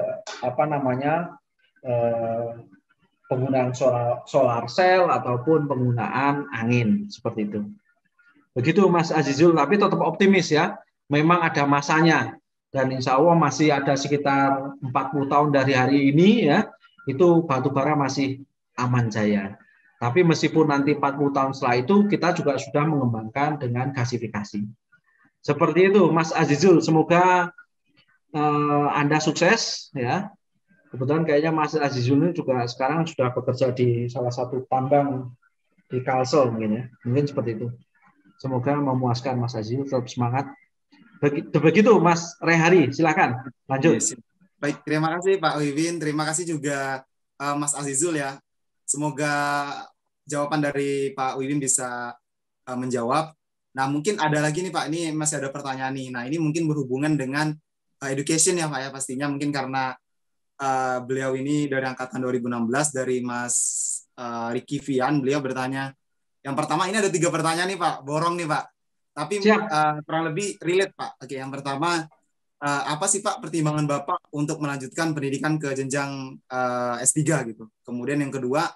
penggunaan solar cell ataupun penggunaan angin seperti itu. Begitu Mas Azizul, tapi tetap optimis ya. Memang ada masanya dan insya Allah masih ada sekitar 40 tahun dari hari ini ya, itu batu bara masih aman jaya. Tapi meskipun nanti 40 tahun setelah itu kita juga sudah mengembangkan dengan gasifikasi. Seperti itu Mas Azizul, semoga Anda sukses ya. Kebetulan kayaknya Mas Azizul ini juga sekarang sudah bekerja di salah satu tambang di Kalsel mungkin ya. Mungkin seperti itu. Semoga memuaskan Mas Azizul, tetap semangat. Begitu Mas Rehari, silakan lanjut. Baik, terima kasih Pak Wiwin, terima kasih juga Mas Azizul ya. Semoga jawaban dari Pak Wiwin bisa menjawab. Nah mungkin ada lagi nih Pak, ini masih ada pertanyaan nih. Nah ini mungkin berhubungan dengan education ya Pak ya, pastinya mungkin karena beliau ini dari angkatan 2016 dari Mas Ricky Vian. Beliau bertanya, yang pertama ini ada 3 pertanyaan nih Pak, borong nih Pak, tapi kurang lebih relate Pak. Oke, yang pertama, apa sih Pak pertimbangan Bapak untuk melanjutkan pendidikan ke jenjang S3 gitu? Kemudian yang kedua,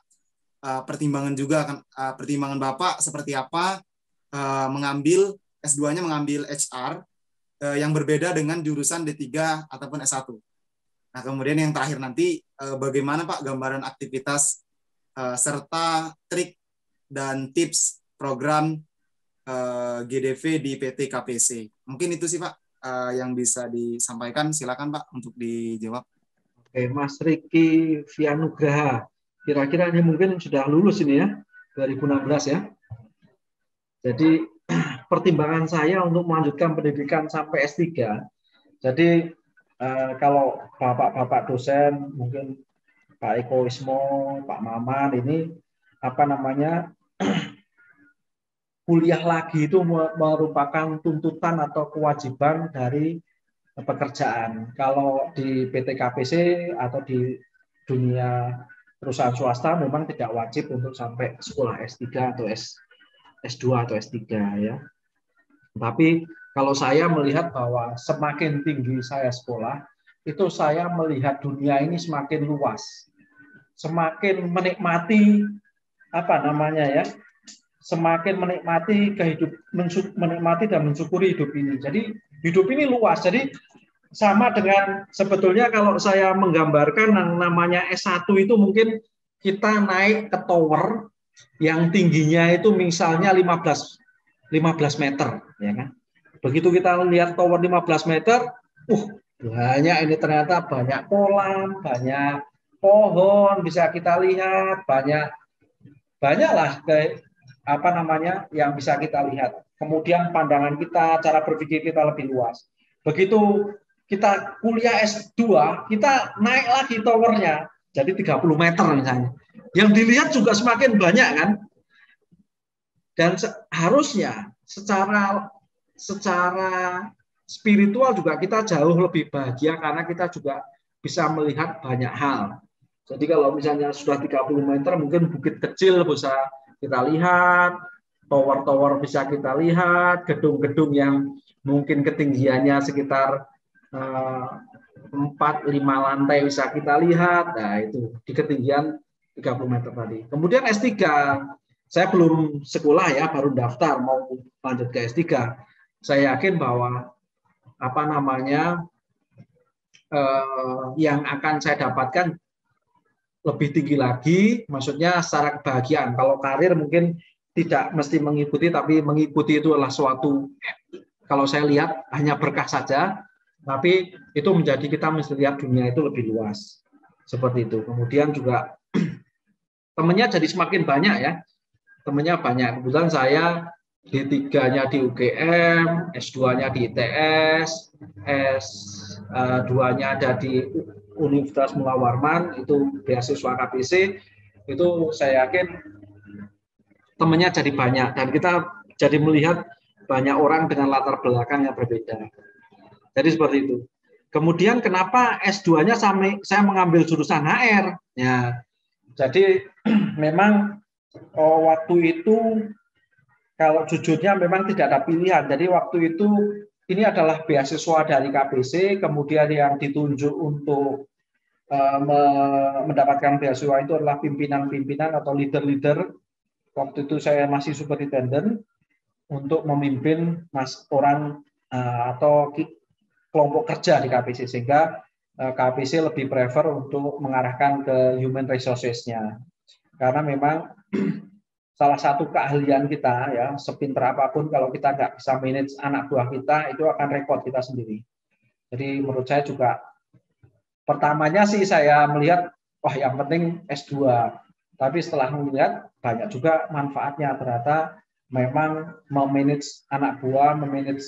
pertimbangan Bapak seperti apa mengambil S2-nya mengambil HR yang berbeda dengan jurusan D3 ataupun S1. Nah, kemudian yang terakhir nanti bagaimana Pak gambaran aktivitas serta trik dan tips program GDV di PT KPC. Mungkin itu sih Pak yang bisa disampaikan. Silakan Pak untuk dijawab. Oke, Mas Riki Vianugraha. Kira-kira ini mungkin sudah lulus ini ya, 2016 ya. Jadi pertimbangan saya untuk melanjutkan pendidikan sampai S3. Jadi kalau bapak-bapak dosen, mungkin Pak Eko Ismo, Pak Maman ini apa namanya kuliah lagi itu merupakan tuntutan atau kewajiban dari pekerjaan. Kalau di PT KPC atau di dunia perusahaan swasta memang tidak wajib untuk sampai sekolah S3 atau S2 atau S3 ya. Tapi kalau saya melihat bahwa semakin tinggi saya sekolah, itu saya melihat dunia ini semakin luas. Semakin menikmati apa namanya ya? Semakin menikmati menikmati dan mensyukuri hidup ini. Jadi hidup ini luas. Jadi sama dengan sebetulnya kalau saya menggambarkan yang namanya S1 itu mungkin kita naik ke tower yang tingginya itu misalnya 15 meter, ya kan? Begitu kita lihat tower 15 meter, banyak ini ternyata banyak kolam, banyak pohon bisa kita lihat, banyaklah apa namanya yang bisa kita lihat. Kemudian pandangan kita, cara berpikir kita lebih luas. Begitu kita kuliah S2, kita naik lagi towernya, jadi 30 meter misalnya. Yang dilihat juga semakin banyak kan? Dan harusnya secara spiritual juga kita jauh lebih bahagia karena kita juga bisa melihat banyak hal. Jadi kalau misalnya sudah 30 meter mungkin bukit kecil bisa kita lihat, tower-tower bisa kita lihat, gedung-gedung yang mungkin ketinggiannya sekitar 4-5 lantai bisa kita lihat. Nah, itu di ketinggian 30 meter tadi. Kemudian S3, saya belum sekolah ya, baru daftar mau lanjut ke S3. Saya yakin bahwa apa namanya yang akan saya dapatkan lebih tinggi lagi, maksudnya secara kebahagiaan. Kalau karir mungkin tidak mesti mengikuti, tapi mengikuti itu adalah suatu, kalau saya lihat hanya berkah saja, tapi itu menjadi kita mesti lihat dunia itu lebih luas. Seperti itu. Kemudian juga temannya jadi semakin banyak ya. Temannya banyak. Kebetulan saya D3-nya di UGM, S2-nya di ITS, S2-nya ada di Universitas Mula Warman, itu beasiswa KPC, itu saya yakin temannya jadi banyak. Dan kita jadi melihat banyak orang dengan latar belakang yang berbeda. Jadi seperti itu. Kemudian kenapa S2-nya saya mengambil jurusan HR? Ya, jadi memang waktu itu kalau jujurnya memang tidak ada pilihan. Jadi waktu itu ini adalah beasiswa dari KPC, kemudian yang ditunjuk untuk mendapatkan beasiswa itu adalah pimpinan-pimpinan atau leader-leader. Waktu itu saya masih superintendent untuk memimpin orang atau kelompok kerja di KPC, sehingga KPC lebih prefer untuk mengarahkan ke human resources-nya. Karena memang salah satu keahlian kita ya, sepintar apapun kalau kita nggak bisa manage anak buah kita, itu akan repot kita sendiri. Jadi menurut saya juga pertamanya sih saya melihat wah yang penting S2. Tapi setelah melihat banyak juga manfaatnya, ternyata memang memanage anak buah, memanage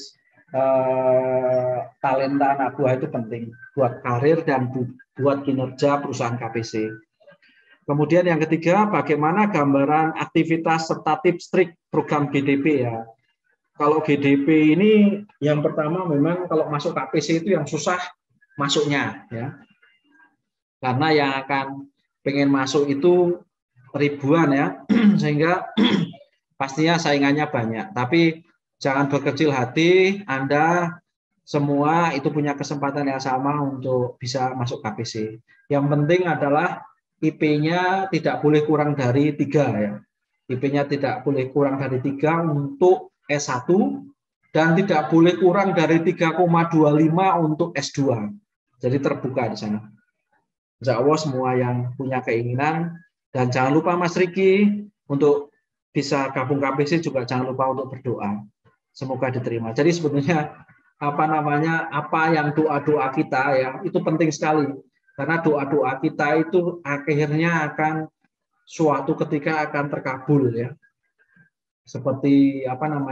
talenta anak buah itu penting buat karir dan buat kinerja perusahaan KPC. Kemudian yang ketiga, bagaimana gambaran aktivitas serta tips trik program GDP ya. Kalau GDP ini yang pertama memang kalau masuk KPC itu yang susah masuknya ya. Karena yang akan pengen masuk itu ribuan ya, sehingga pastinya saingannya banyak. Tapi jangan berkecil hati, Anda semua itu punya kesempatan yang sama untuk bisa masuk KPC. Yang penting adalah IP-nya tidak boleh kurang dari 3 ya. IP-nya tidak boleh kurang dari 3 untuk S1 dan tidak boleh kurang dari 3,25 untuk S2. Jadi terbuka di sana. Insya Allah semua yang punya keinginan, dan jangan lupa Mas Riki untuk bisa gabung KPC juga jangan lupa untuk berdoa. Semoga diterima. Jadi sebetulnya apa yang doa-doa kita ya itu penting sekali, karena doa-doa kita itu akhirnya akan suatu ketika akan terkabul ya. Seperti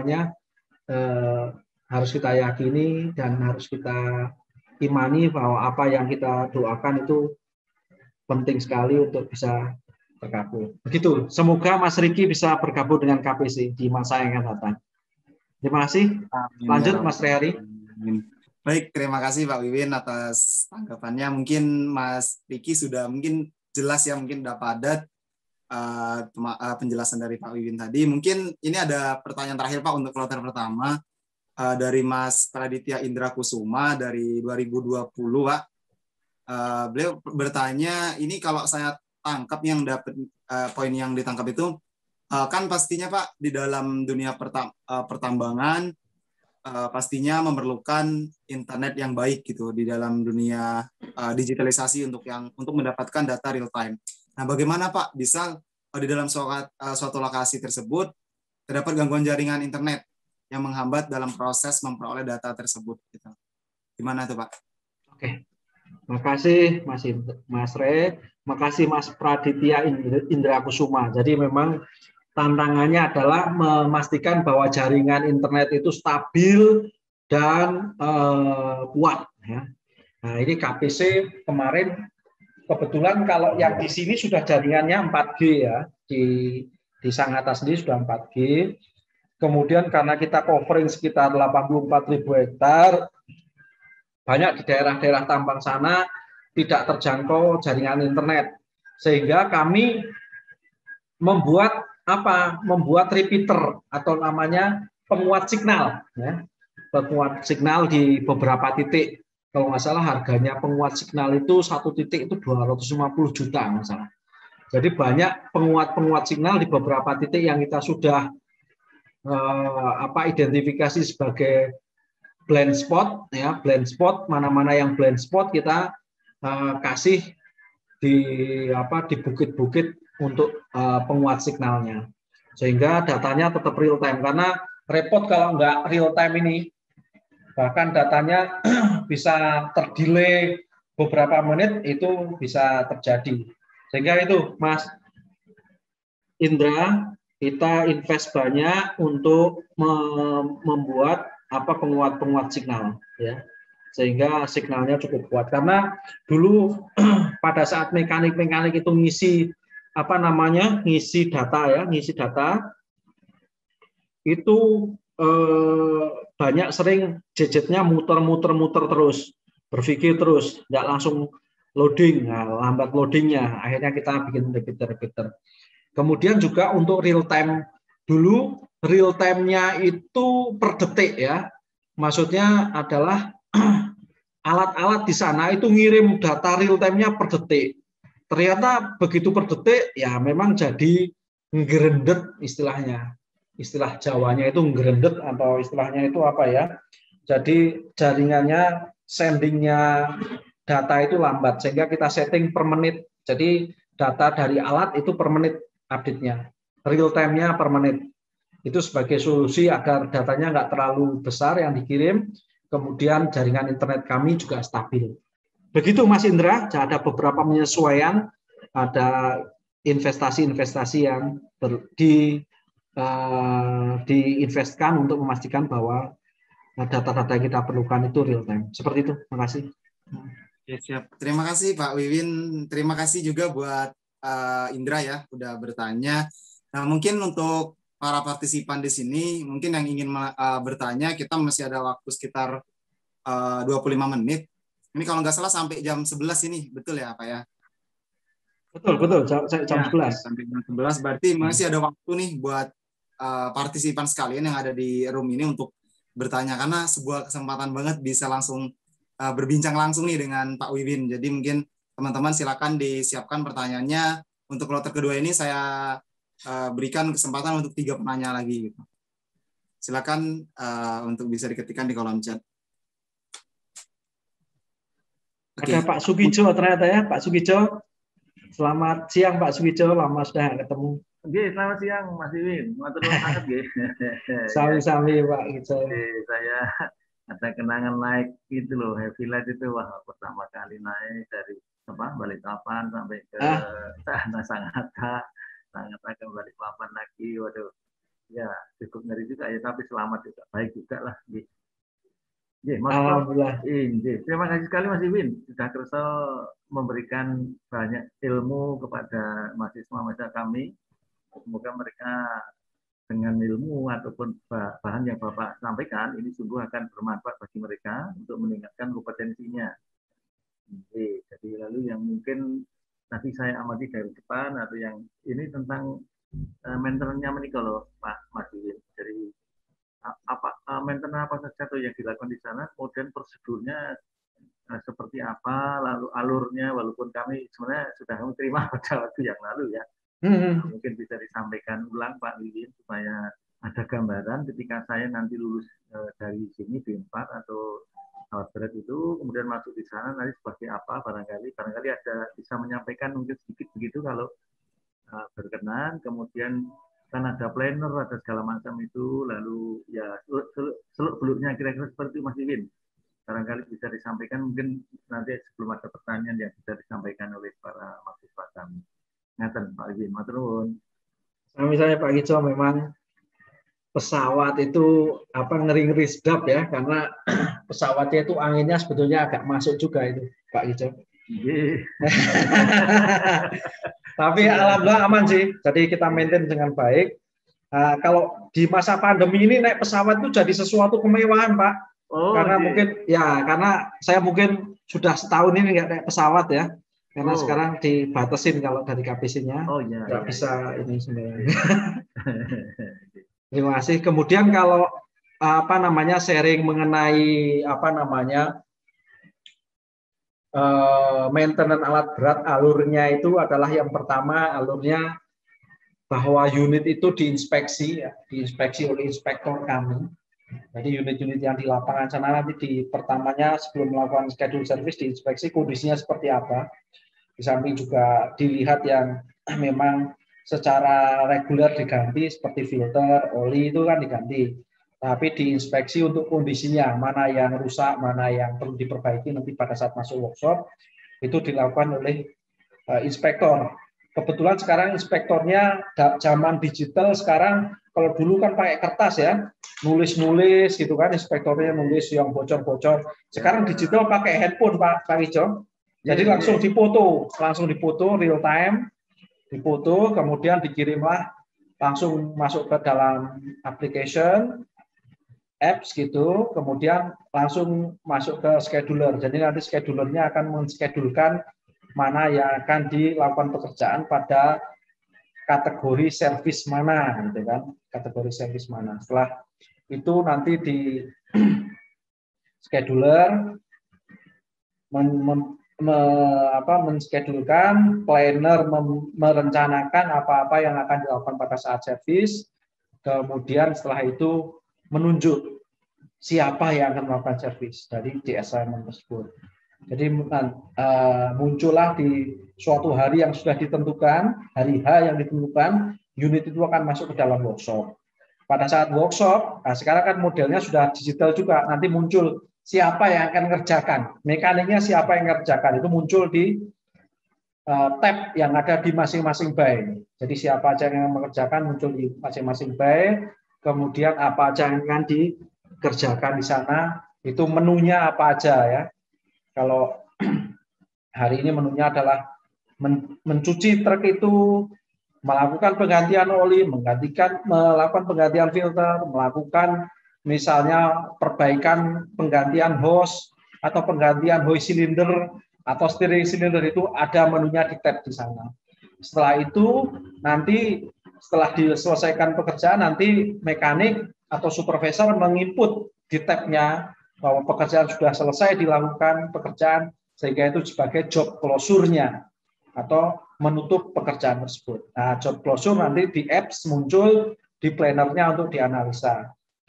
harus kita yakini dan harus kita imani bahwa apa yang kita doakan itu penting sekali untuk bisa terkabul. Begitu. Semoga Mas Riki bisa bergabung dengan KPC di masa yang akan datang. Terima kasih. Lanjut Mas Rehari. Baik, terima kasih Pak Wiwin atas tanggapannya. Mungkin Mas Riki sudah mungkin jelas ya, mungkin sudah padat penjelasan dari Pak Wiwin tadi. Mungkin ini ada pertanyaan terakhir Pak untuk kloter pertama dari Mas Praditya Indra Kusuma dari 2020 Pak. Beliau bertanya, ini kalau saya tangkap yang dapat poin yang ditangkap itu kan pastinya Pak di dalam dunia pertambangan pastinya memerlukan internet yang baik gitu di dalam dunia digitalisasi untuk mendapatkan data real time. Nah, bagaimana Pak bisa di dalam suatu lokasi tersebut terdapat gangguan jaringan internet yang menghambat dalam proses memperoleh data tersebut gitu. Gimana tuh Pak? Oke. Makasih Mas Re, makasih Mas Praditya Indra Kusuma. Jadi memang tantangannya adalah memastikan bahwa jaringan internet itu stabil dan kuat ya. Nah, ini KPC kemarin kebetulan kalau yang di sini sudah jaringannya 4G ya, di Sangatta sendiri sudah 4G. Kemudian karena kita covering sekitar 84.000 hektar, banyak di daerah-daerah tambang sana tidak terjangkau jaringan internet, sehingga kami membuat repeater atau namanya penguat signal ya. Penguat signal di beberapa titik. Kalau nggak salah harganya penguat signal itu satu titik itu 250 juta nggak salah. Jadi banyak penguat signal di beberapa titik yang kita sudah identifikasi sebagai blind spot ya, blind spot, mana-mana yang blind spot kita kasih di bukit-bukit untuk penguat signalnya, sehingga datanya tetap real time. Karena repot kalau nggak real time ini, bahkan datanya bisa terdelay beberapa menit, itu bisa terjadi. Sehingga itu Mas Indra, kita invest banyak untuk membuat penguat signal ya, sehingga signalnya cukup kuat. Karena dulu pada saat mekanik itu ngisi data itu banyak sering gadgetnya muter terus, berpikir terus, nggak langsung loading, lambat loadingnya, akhirnya kita bikin repeater. Kemudian juga untuk real time, dulu real time-nya itu per detik ya, maksudnya adalah alat-alat di sana itu ngirim data real time-nya per detik. Ternyata begitu per detik ya memang jadi ngerendet istilahnya. Istilah Jawanya itu ngerendet atau istilahnya itu apa ya? Jadi jaringannya sendingnya data itu lambat, sehingga kita setting per menit. Jadi data dari alat itu per menit update-nya. Real time-nya per menit. Itu sebagai solusi agar datanya nggak terlalu besar yang dikirim. Kemudian jaringan internet kami juga stabil. Begitu Mas Indra, ada beberapa penyesuaian, ada investasi-investasi yang diinvestkan untuk memastikan bahwa data-data yang kita perlukan itu real time. Seperti itu. Terima kasih. Ya, siap. Terima kasih Pak Wiwin. Terima kasih juga buat Indra ya, udah bertanya. Nah, mungkin untuk para partisipan di sini, mungkin yang ingin bertanya, kita masih ada waktu sekitar 25 menit. Ini kalau nggak salah sampai jam 11 ini, betul ya Pak ya? Betul. Jam 11. Sampai jam 11, berarti masih ada waktu nih buat partisipan sekalian yang ada di room ini untuk bertanya, karena sebuah kesempatan banget bisa langsung berbincang langsung nih dengan Pak Wiwin. Jadi mungkin teman-teman silakan disiapkan pertanyaannya. Untuk kloter kedua ini saya berikan kesempatan untuk 3 penanya lagi gitu. Silakan untuk bisa diketikkan di kolom chat. Oke. Ada Pak Sugijo ternyata ya, Pak Sugijo. Selamat siang Pak Sugijo, lama sudah nggak ketemu. Oke, selamat siang Mas Iwin. Matur nuwun sangat nggih. Sami-sami Pak Sugijo. Saya ada kenangan naik itu loh, Heavy Light itu wah pertama kali naik dari Balikpapan sampai ke sana Sangatta ke Balikpapan lagi. Waduh, ya cukup ngeri juga ya, tapi selamat juga, baik juga lah. Mas Alhamdulillah. Terima kasih sekali Mas Iwin sudah kersa memberikan banyak ilmu kepada mahasiswa kami. Semoga mereka dengan ilmu ataupun bahan yang Bapak sampaikan ini sungguh akan bermanfaat bagi mereka untuk meningkatkan kompetensinya. Jadi lalu yang mungkin nanti saya amati dari depan atau yang ini tentang maintenance-nya ini kalau Pak Mas Iwin. Jadi maintenance apa saja tuh yang dilakukan di sana, kemudian prosedurnya seperti apa, lalu alurnya, walaupun kami sebenarnya sudah menerima pada waktu yang lalu ya. Mungkin bisa disampaikan ulang Pak Wiwin supaya ada gambaran ketika saya nanti lulus dari sini D4 atau alat berat itu, kemudian masuk di sana nanti seperti apa, barangkali ada bisa menyampaikan mungkin sedikit begitu kalau berkenan. Kemudian kan ada planner, ada segala macam itu, lalu ya seluk-beluknya kira-kira seperti itu Mas Iwin. Barangkali bisa disampaikan, mungkin nanti sebelum ada pertanyaan yang bisa disampaikan oleh para mahasiswa kami. Ngaten Pak Iwin, matur nuwun. Misalnya Pak Ijo, memang pesawat itu ngeri-ngeri sedap ya, karena pesawatnya itu anginnya sebetulnya agak masuk juga itu Pak Ijo. Tapi alhamdulillah aman sih, jadi kita maintain dengan baik. Kalau di masa pandemi ini naik pesawat itu jadi sesuatu kemewahan Pak. Karena saya mungkin sudah setahun ini nggak naik pesawat ya, karena sekarang dibatasin kalau dari KPC-nya nggak bisa ini sebenarnya. Terima kasih. Kemudian kalau sharing mengenai maintenance alat berat, alurnya itu adalah yang pertama, alurnya bahwa unit itu diinspeksi oleh inspektor kami. Jadi unit-unit yang di lapangan sana nanti pertamanya sebelum melakukan schedule service diinspeksi kondisinya seperti apa. Di samping juga dilihat yang memang secara reguler diganti seperti filter, oli itu kan diganti. Tapi diinspeksi untuk kondisinya, mana yang rusak, mana yang perlu diperbaiki nanti pada saat masuk workshop, itu dilakukan oleh inspektor. Kebetulan sekarang inspektornya zaman digital, sekarang kalau dulu kan pakai kertas ya, nulis-nulis gitu kan, inspektornya nulis yang bocor-bocor. Sekarang digital pakai handphone Pak Ijo. Jadi langsung difoto real time, difoto, kemudian dikirimlah langsung masuk ke dalam application, apps gitu, kemudian langsung masuk ke scheduler. Jadi nanti schedulernya akan menschedulkan mana yang akan dilakukan pekerjaan pada kategori servis mana, gitu kan? Kategori servis mana. Setelah itu nanti di scheduler menschedulkan, planner merencanakan apa-apa yang akan dilakukan pada saat servis. Kemudian setelah itu menunjuk siapa yang akan melakukan servis dari di assignment tersebut. Jadi muncullah di suatu hari yang sudah ditentukan, hari H yang ditentukan, unit itu akan masuk ke dalam workshop. Pada saat workshop, sekarang kan modelnya sudah digital juga, nanti muncul siapa yang akan mengerjakan, mekaniknya siapa yang mengerjakan, itu muncul di tab yang ada di masing-masing bay. Jadi siapa aja yang mengerjakan muncul di masing-masing bay, kemudian apa aja yang akan dikerjakan di sana, itu menunya apa aja ya. Kalau hari ini menunya adalah mencuci truk itu, melakukan penggantian oli, melakukan penggantian filter, melakukan misalnya perbaikan penggantian hose atau penggantian hose silinder atau steering silinder, itu ada menunya di tab di sana. Setelah itu nanti setelah diselesaikan pekerjaan, nanti mekanik atau supervisor menginput di tabnya bahwa pekerjaan sudah selesai dilakukan pekerjaan, sehingga itu sebagai job closure-nya atau menutup pekerjaan tersebut. Nah, job closure nanti di apps muncul di planner-nya untuk dianalisa.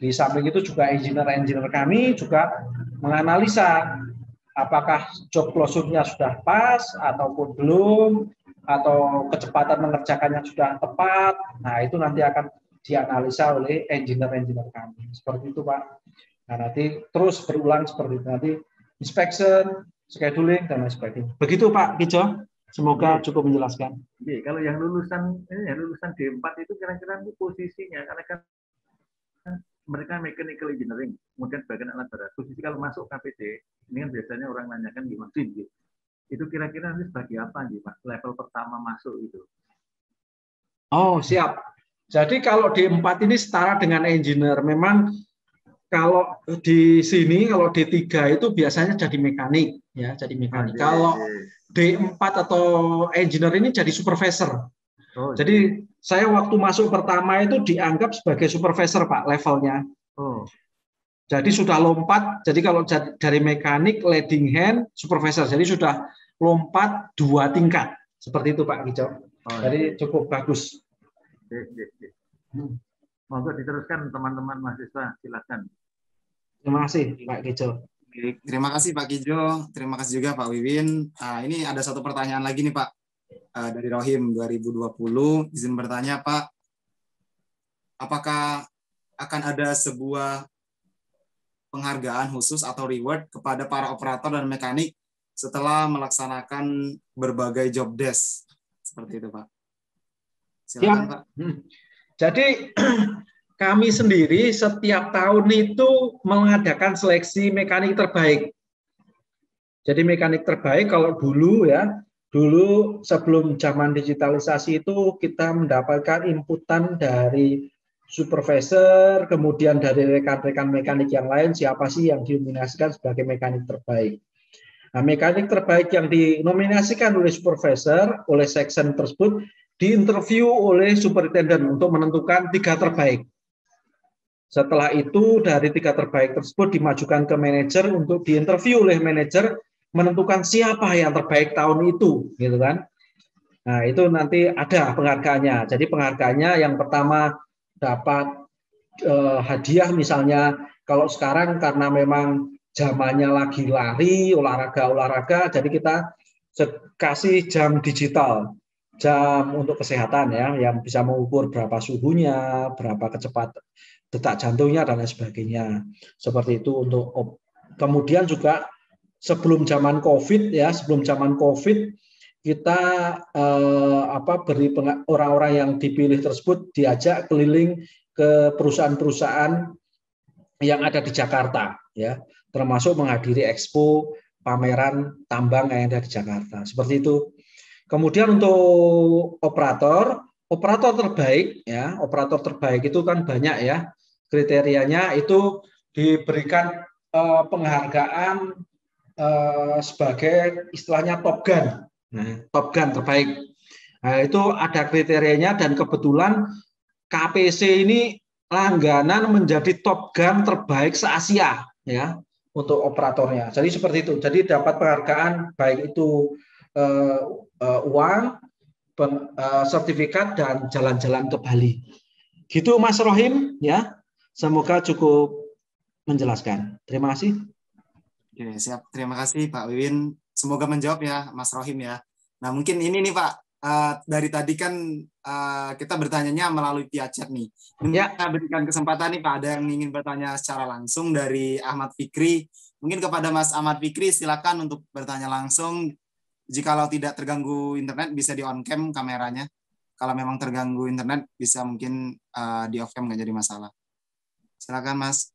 Di samping itu juga engineer-engineer kami juga menganalisa apakah job closure-nya sudah pas ataupun belum, atau kecepatan mengerjakannya sudah tepat. Nah, itu nanti akan dianalisa oleh engineer-engineer kami. Seperti itu, Pak. Nah, nanti terus berulang seperti itu. Nanti inspection, scheduling, dan lain sebagainya. Begitu, Pak Kijo. Semoga cukup menjelaskan. Kalau yang lulusan D4 itu kira-kira posisinya, karena kan mereka mechanical engineering, kemudian bagian alat berat. Posisi kalau masuk KPD, ini kan biasanya orang nanyakan di mesin, gitu. Itu kira-kira nanti sebagai apa, nih, Pak? Level pertama masuk itu. Oh, siap. Jadi kalau D4 ini setara dengan engineer. Memang kalau di sini, kalau D3 itu biasanya jadi mekanik, ya, jadi mekanik. Kalau D4 atau engineer ini jadi supervisor. Jadi saya waktu masuk pertama itu dianggap sebagai supervisor, Pak, levelnya. Jadi sudah lompat, jadi kalau dari mekanik, leading hand, supervisor. Jadi sudah lompat 2 tingkat. Seperti itu, Pak Kijo. Jadi cukup bagus. Monggo diteruskan teman-teman mahasiswa, silakan. Terima kasih, Pak Kijo. Terima kasih Pak Kijo, terima kasih juga Pak Wiwin. Ini ada satu pertanyaan lagi nih Pak, dari Rohim 2020. Izin bertanya Pak, apakah akan ada sebuah penghargaan khusus atau reward kepada para operator dan mekanik setelah melaksanakan berbagai job desk? Seperti itu Pak. Silakan Pak. Jadi kami sendiri setiap tahun itu mengadakan seleksi mekanik terbaik. Jadi mekanik terbaik kalau dulu sebelum zaman digitalisasi itu kita mendapatkan inputan dari supervisor, kemudian dari rekan-rekan mekanik yang lain, siapa sih yang dinominasikan sebagai mekanik terbaik. Nah, mekanik terbaik yang dinominasikan oleh supervisor, oleh section tersebut, diinterview oleh superintendent untuk menentukan 3 terbaik. Setelah itu dari 3 terbaik tersebut dimajukan ke manajer untuk diinterview oleh manajer menentukan siapa yang terbaik tahun itu, gitu kan? Nah, itu nanti ada penghargaannya. Jadi penghargaannya yang pertama dapat hadiah, misalnya kalau sekarang karena memang zamannya lagi lari, olahraga, jadi kita kasih jam digital, jam untuk kesehatan ya, yang bisa mengukur berapa suhunya, berapa kecepatan detak jantungnya dan lain sebagainya. Seperti itu untuk kemudian juga sebelum zaman Covid kita beri orang-orang yang dipilih tersebut diajak keliling ke perusahaan-perusahaan yang ada di Jakarta ya, termasuk menghadiri expo pameran tambang yang ada di Jakarta. Seperti itu. Kemudian untuk operator terbaik ya, operator terbaik itu kan banyak ya. Kriterianya itu diberikan penghargaan sebagai istilahnya Top Gun. Nah, Top Gun terbaik. Nah, itu ada kriterianya dan kebetulan KPC ini langganan menjadi Top Gun terbaik se-Asia ya untuk operatornya. Jadi seperti itu. Jadi dapat penghargaan baik itu uang, sertifikat dan jalan-jalan ke Bali. Gitu Mas Rohim ya. Semoga cukup menjelaskan. Terima kasih. Oke, siap. Terima kasih Pak Wiwin. Semoga menjawab ya Mas Rohim ya. Nah, mungkin ini nih Pak, dari tadi kan kita bertanyanya melalui via chat nih. Ini kita berikan kesempatan nih Pak, ada yang ingin bertanya secara langsung dari Ahmad Fikri. Mungkin kepada Mas Ahmad Fikri silakan untuk bertanya langsung. Jikalau tidak terganggu internet bisa di on cam kameranya. Kalau memang terganggu internet bisa mungkin di off cam, nggak jadi masalah. Silakan Mas.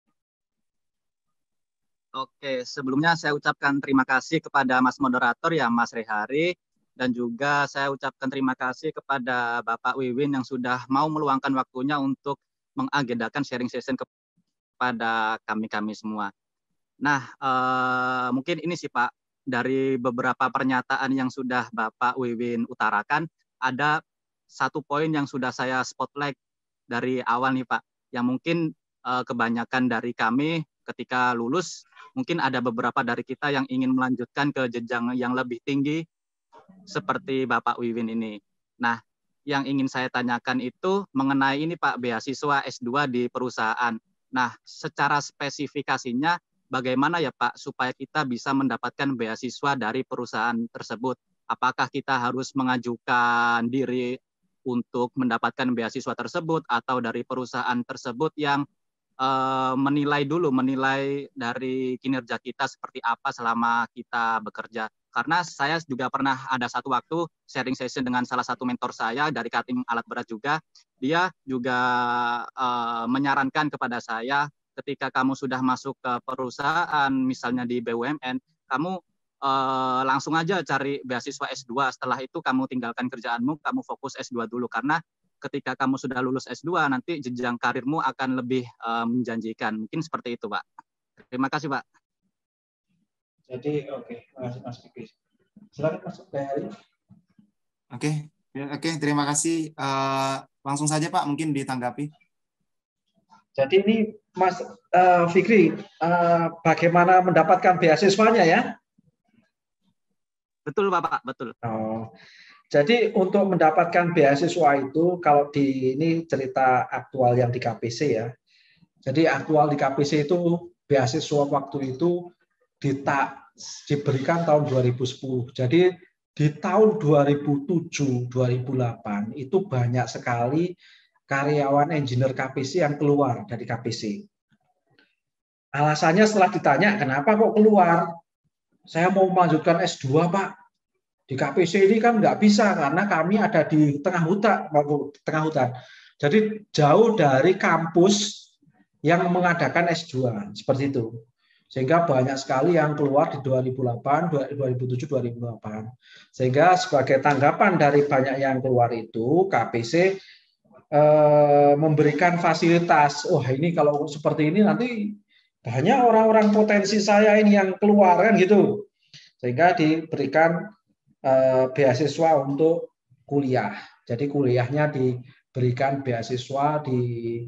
Oke, sebelumnya saya ucapkan terima kasih kepada Mas Moderator ya, Mas Rehari, dan juga saya ucapkan terima kasih kepada Bapak Wiwin yang sudah mau meluangkan waktunya untuk mengagendakan sharing session kepada kami semua. Nah, mungkin ini sih Pak, dari beberapa pernyataan yang sudah Bapak Wiwin utarakan, ada satu poin yang sudah saya spotlight dari awal nih Pak, yang mungkin kebanyakan dari kami ketika lulus, mungkin ada beberapa dari kita yang ingin melanjutkan ke jenjang yang lebih tinggi seperti Bapak Wiwin ini. Nah, yang ingin saya tanyakan itu mengenai ini Pak, beasiswa S2 di perusahaan. Nah, secara spesifikasinya bagaimana ya Pak supaya kita bisa mendapatkan beasiswa dari perusahaan tersebut? Apakah kita harus mengajukan diri untuk mendapatkan beasiswa tersebut atau dari perusahaan tersebut yang menilai dari kinerja kita seperti apa selama kita bekerja. Karena saya juga pernah ada satu waktu sharing session dengan salah satu mentor saya dari Kaltim Alat Berat juga. Dia juga menyarankan kepada saya ketika kamu sudah masuk ke perusahaan, misalnya di BUMN, kamu langsung aja cari beasiswa S2. Setelah itu kamu tinggalkan kerjaanmu, kamu fokus S2 dulu. Karena ketika kamu sudah lulus S2, nanti jenjang karirmu akan lebih menjanjikan. Mungkin seperti itu, Pak. Terima kasih, Pak. Jadi, oke. Terima kasih, Mas Fikri. Silakan masuk ke Hari. Oke, terima kasih. Langsung saja, Pak, mungkin ditanggapi. Jadi ini, Mas Fikri, bagaimana mendapatkan beasiswanya ya? Betul, Bapak. Betul. Oh. Jadi untuk mendapatkan beasiswa itu, kalau di ini cerita aktual yang di KPC ya. Jadi aktual di KPC itu beasiswa waktu itu diberikan tahun 2010. Jadi di tahun 2007, 2008 itu banyak sekali karyawan engineer KPC yang keluar dari KPC. Alasannya setelah ditanya, kenapa kok keluar? Saya mau melanjutkan S2, Pak. Di KPC ini kan nggak bisa karena kami ada di tengah hutan. Jadi jauh dari kampus yang mengadakan S2 seperti itu. Sehingga banyak sekali yang keluar di 2008, 2007, 2008. Sehingga sebagai tanggapan dari banyak yang keluar itu, KPC memberikan fasilitas. Wah, ini kalau seperti ini nanti banyak orang-orang potensi saya ini yang keluar kan gitu. Sehingga diberikan beasiswa untuk kuliah. Jadi kuliahnya diberikan beasiswa di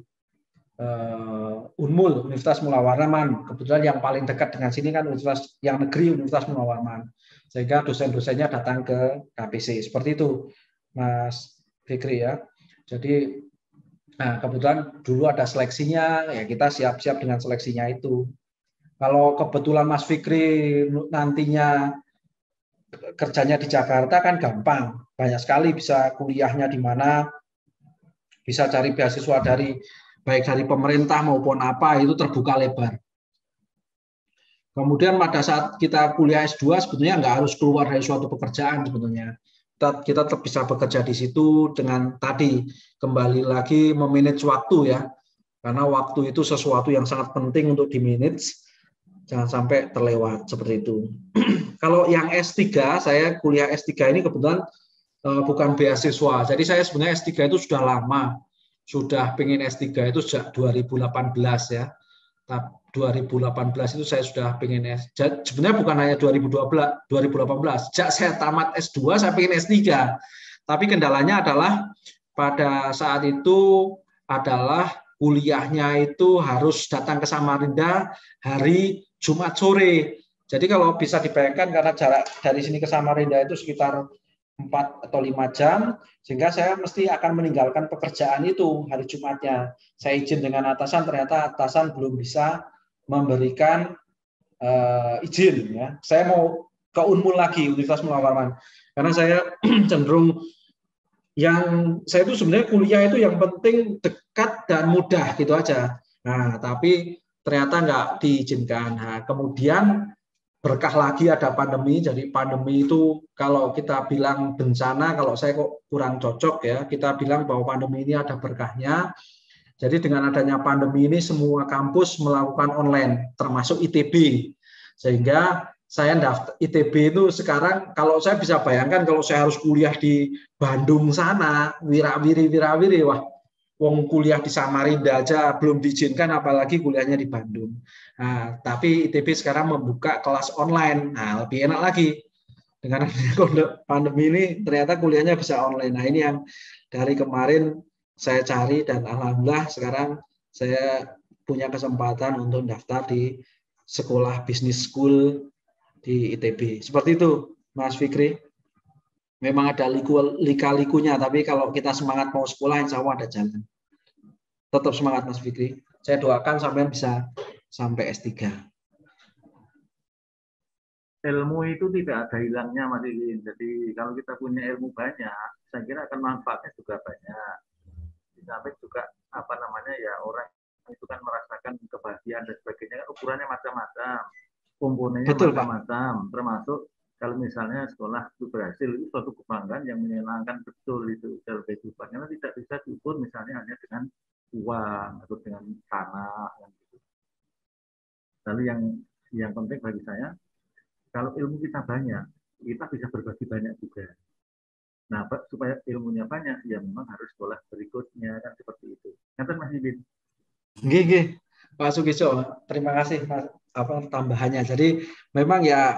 Unmul, Universitas Mula Warman. Kebetulan yang paling dekat dengan sini kan Universitas yang negeri, Universitas Mula Warman. Sehingga dosen-dosennya datang ke KPC. Seperti itu, Mas Fikri ya. Jadi kebetulan dulu ada seleksinya, ya kita siap-siap dengan seleksinya itu. Kalau kebetulan Mas Fikri nantinya kerjanya di Jakarta kan gampang, banyak sekali bisa kuliahnya di mana, bisa cari beasiswa dari baik dari pemerintah maupun apa, itu terbuka lebar. Kemudian pada saat kita kuliah S2 sebetulnya nggak harus keluar dari suatu pekerjaan sebetulnya. Kita tetap bisa bekerja di situ dengan tadi kembali lagi memanage waktu ya, karena waktu itu sesuatu yang sangat penting untuk di-manage, jangan sampai terlewat seperti itu. Kalau yang S3, saya kuliah S3 ini kebetulan bukan beasiswa. Jadi saya sebenarnya S3 itu sudah lama. Sudah pengen S3 itu sejak 2018 ya. 2018 itu saya sudah pengen S3. Sebenarnya bukan hanya 2018. Sejak saya tamat S2, saya pengen S3. Tapi kendalanya adalah pada saat itu adalah kuliahnya itu harus datang ke Samarinda hari Jumat sore. Jadi kalau bisa dibayangkan karena jarak dari sini ke Samarinda itu sekitar 4 atau 5 jam, sehingga saya mesti akan meninggalkan pekerjaan itu hari Jumatnya. Saya izin dengan atasan, ternyata atasan belum bisa memberikan izin. Ya. Saya mau ke Unmul lagi, Universitas Mula Warman. Karena saya cenderung saya itu sebenarnya kuliah itu yang penting dekat dan mudah gitu aja. Nah, tapi ternyata nggak diizinkan. Nah, kemudian berkah lagi ada pandemi. Jadi pandemi itu kalau kita bilang bencana, kalau saya kok kurang cocok ya. Kita bilang bahwa pandemi ini ada berkahnya. Jadi dengan adanya pandemi ini semua kampus melakukan online, termasuk ITB. Sehingga saya daftar ITB itu sekarang, kalau saya bisa bayangkan kalau saya harus kuliah di Bandung sana, wirawiri, wah, wong kuliah di Samarinda aja belum diizinkan, apalagi kuliahnya di Bandung. Nah, tapi ITB sekarang membuka kelas online, nah lebih enak lagi. Dengan pandemi ini ternyata kuliahnya bisa online. Nah ini yang dari kemarin saya cari dan alhamdulillah sekarang saya punya kesempatan untuk daftar di sekolah bisnis school di ITB. Seperti itu, Mas Fikri. Memang ada lika-likunya, tapi kalau kita semangat mau sekolah, insya Allah ada jalan. tetap semangat Mas Fikri. Saya doakan sampai bisa sampai S3. Ilmu itu tidak ada hilangnya Mas Iwin. Jadi kalau kita punya ilmu banyak, saya kira akan manfaatnya juga banyak. Di samping juga apa namanya ya, orang itu kan merasakan kebahagiaan dan sebagainya, kan ukurannya macam-macam, komponennya Betul, Pak. macam-macam, termasuk kalau misalnya sekolah itu berhasil, itu suatu kebanggaan yang menyenangkan betul itu dalam kehidupan. Karena tidak bisa diukur misalnya hanya dengan uang atau dengan tanah. Gitu. Lalu yang penting bagi saya, kalau ilmu kita banyak, kita bisa berbagi banyak juga. Nah, supaya ilmunya banyak, ya memang harus sekolah berikutnya, kan seperti itu. Nanti Mas Ibin. Gih, Pak Sugiso, terima kasih Mas, tambahannya. Jadi memang ya,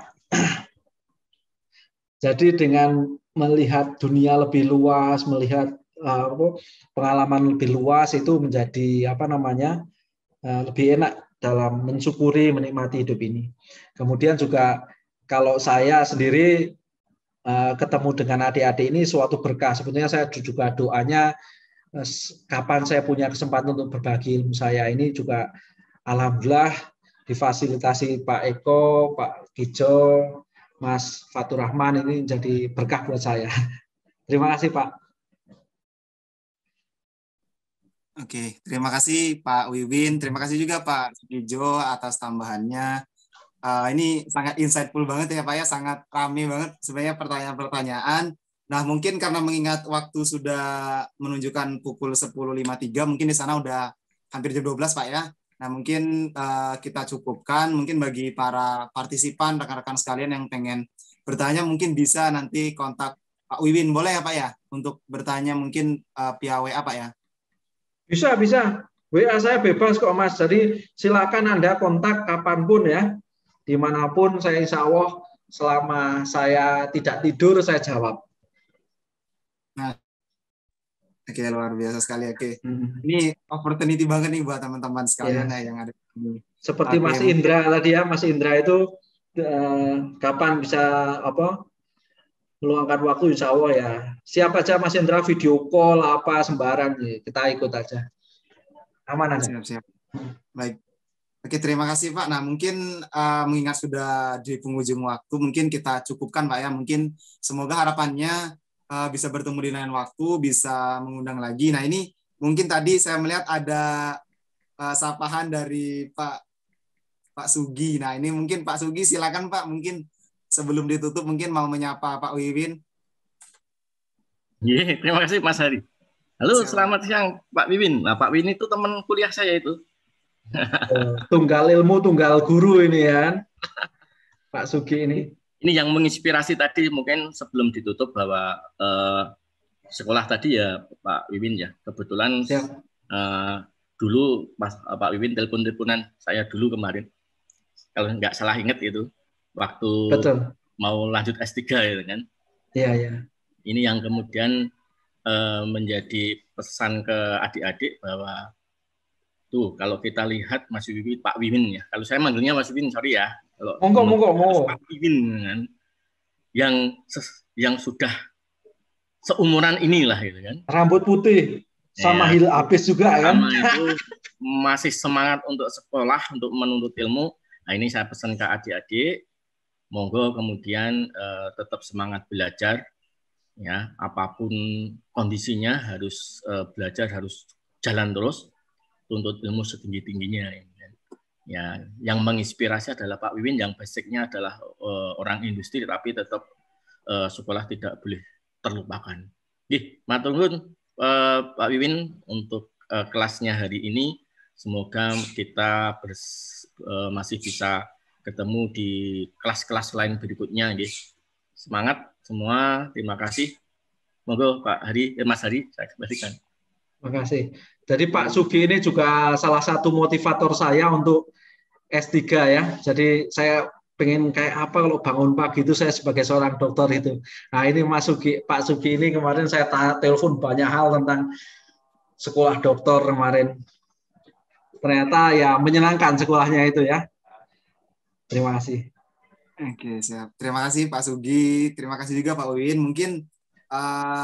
jadi dengan melihat dunia lebih luas, melihat pengalaman lebih luas itu menjadi lebih enak dalam mensyukuri, menikmati hidup ini. Kemudian juga kalau saya sendiri ketemu dengan adik-adik ini suatu berkah. Sebetulnya saya juga doanya kapan saya punya kesempatan untuk berbagi ilmu saya ini juga alhamdulillah difasilitasi Pak Eko, Pak Kijo, Mas Fatur Rahman, ini jadi berkah buat saya. Terima kasih Pak. Oke, terima kasih Pak Wiwin, terima kasih juga Pak Kijo atas tambahannya. Ini sangat insightful banget ya Pak ya, sangat ramai banget sebenarnya pertanyaan-pertanyaan. Nah mungkin karena mengingat waktu sudah menunjukkan pukul 10.53, mungkin di sana udah hampir jam 12 Pak ya. Nah mungkin kita cukupkan, mungkin bagi para partisipan, rekan-rekan sekalian yang pengen bertanya mungkin bisa nanti kontak Pak Wiwin, boleh ya Pak ya? Untuk bertanya mungkin via WA Pak ya? Bisa. WA saya bebas kok Mas, jadi silakan Anda kontak kapanpun ya. Dimanapun saya insya Allah selama saya tidak tidur saya jawab. Nah, oke, luar biasa sekali. Oke, ini opportunity banget nih buat teman-teman sekalian ya yang ada di sini. Seperti Mas Indra tadi ya, Mas Indra itu kapan bisa meluangkan waktu insya Allah ya. Siapa aja Mas Indra video call apa sembarang kita ikut aja. Aman aja. Siap. Baik. Oke, terima kasih Pak. Nah, mungkin mengingat sudah di penghujung waktu, mungkin kita cukupkan Pak ya. Mungkin semoga harapannya bisa bertemu di lain waktu, bisa mengundang lagi. Nah, ini mungkin tadi saya melihat ada sapahan dari Pak Sugi. Nah, ini mungkin Pak Sugi, silakan Pak. Mungkin sebelum ditutup mungkin mau menyapa Pak Wiwin. Terima kasih Mas Hari. Halo, selamat siang Pak Wiwin. Nah, Pak Wiwin itu teman kuliah saya itu. Tunggal ilmu, tunggal guru ini kan, Pak Sugi ini. Ini yang menginspirasi tadi mungkin sebelum ditutup bahwa sekolah tadi ya Pak Wiwin ya. Kebetulan dulu Pak Wiwin teleponan saya dulu kemarin. Kalau nggak salah ingat itu waktu mau lanjut S3 gitu kan. Iya. Ini yang kemudian menjadi pesan ke adik-adik bahwa tuh kalau kita lihat Mas Wiwin, Pak Wiwin ya. Kalau saya manggilnya Mas Wiwin, sorry ya. Kalau monggo. Pak Wiwin kan, yang sudah seumuran inilah gitu kan. Rambut putih sama hil abis juga kan. Sama itu masih semangat untuk sekolah, untuk menuntut ilmu. Nah ini saya pesan ke adik-adik, monggo kemudian tetap semangat belajar. Ya, apapun kondisinya harus belajar, harus jalan terus, tuntut ilmu setinggi-tingginya. Ya, yang menginspirasi adalah Pak Wiwin yang basicnya adalah orang industri, tapi tetap sekolah tidak boleh terlupakan. Matur nuwun Pak Wiwin untuk kelasnya hari ini. Semoga kita masih bisa ketemu di kelas-kelas lain berikutnya. Semangat semua, terima kasih. Monggo Pak Hari, Mas Hari, saya kembalikan. Terima kasih. Jadi Pak Sugi ini juga salah satu motivator saya untuk S3 ya. Jadi saya pengen kayak apa kalau bangun pagi itu saya sebagai seorang dokter itu. Nah ini Pak Sugi ini kemarin saya telepon banyak hal tentang sekolah dokter kemarin. Ternyata ya menyenangkan sekolahnya itu ya. Terima kasih. Oke, siap. Terima kasih Pak Sugi. Terima kasih juga Pak Wiwin. Mungkin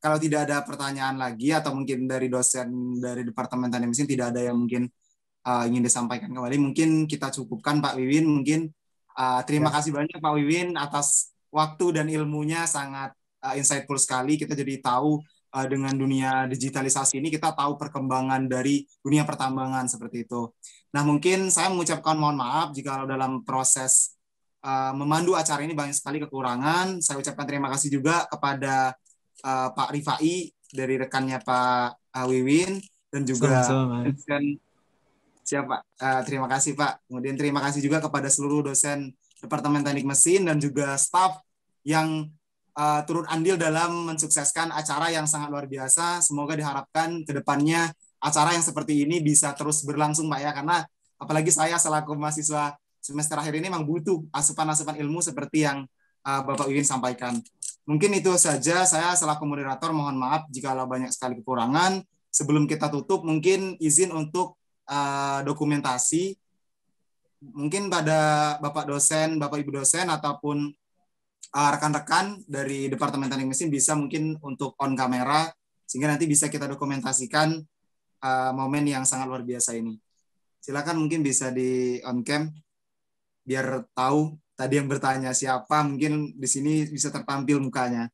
kalau tidak ada pertanyaan lagi atau mungkin dari dosen dari Departemen Teknik Mesin tidak ada yang mungkin ingin disampaikan kembali, mungkin kita cukupkan Pak Wiwin. Mungkin terima kasih banyak Pak Wiwin atas waktu dan ilmunya, sangat insightful sekali. Kita jadi tahu dengan dunia digitalisasi ini, kita tahu perkembangan dari dunia pertambangan seperti itu. Nah, mungkin saya mengucapkan mohon maaf jika dalam proses memandu acara ini banyak sekali kekurangan. Saya ucapkan terima kasih juga kepada Pak Rifai dari rekannya Pak Wiwin, dan juga siapa? Terima kasih Pak. Kemudian terima kasih juga kepada seluruh dosen Departemen Teknik Mesin dan juga staf yang turut andil dalam mensukseskan acara yang sangat luar biasa. Semoga diharapkan ke depannya acara yang seperti ini bisa terus berlangsung Pak ya, karena apalagi saya selaku mahasiswa semester akhir ini memang butuh asupan-asupan ilmu seperti yang Bapak Wiwin sampaikan. Mungkin itu saja, saya selaku moderator mohon maaf jika banyak sekali kekurangan. Sebelum kita tutup, mungkin izin untuk dokumentasi. Mungkin pada Bapak dosen, Bapak Ibu dosen, ataupun rekan-rekan dari Departemen Teknik Mesin bisa mungkin untuk on kamera, sehingga nanti bisa kita dokumentasikan momen yang sangat luar biasa ini. Silakan mungkin bisa di on cam, biar tahu tadi yang bertanya siapa, mungkin di sini bisa tertampil mukanya.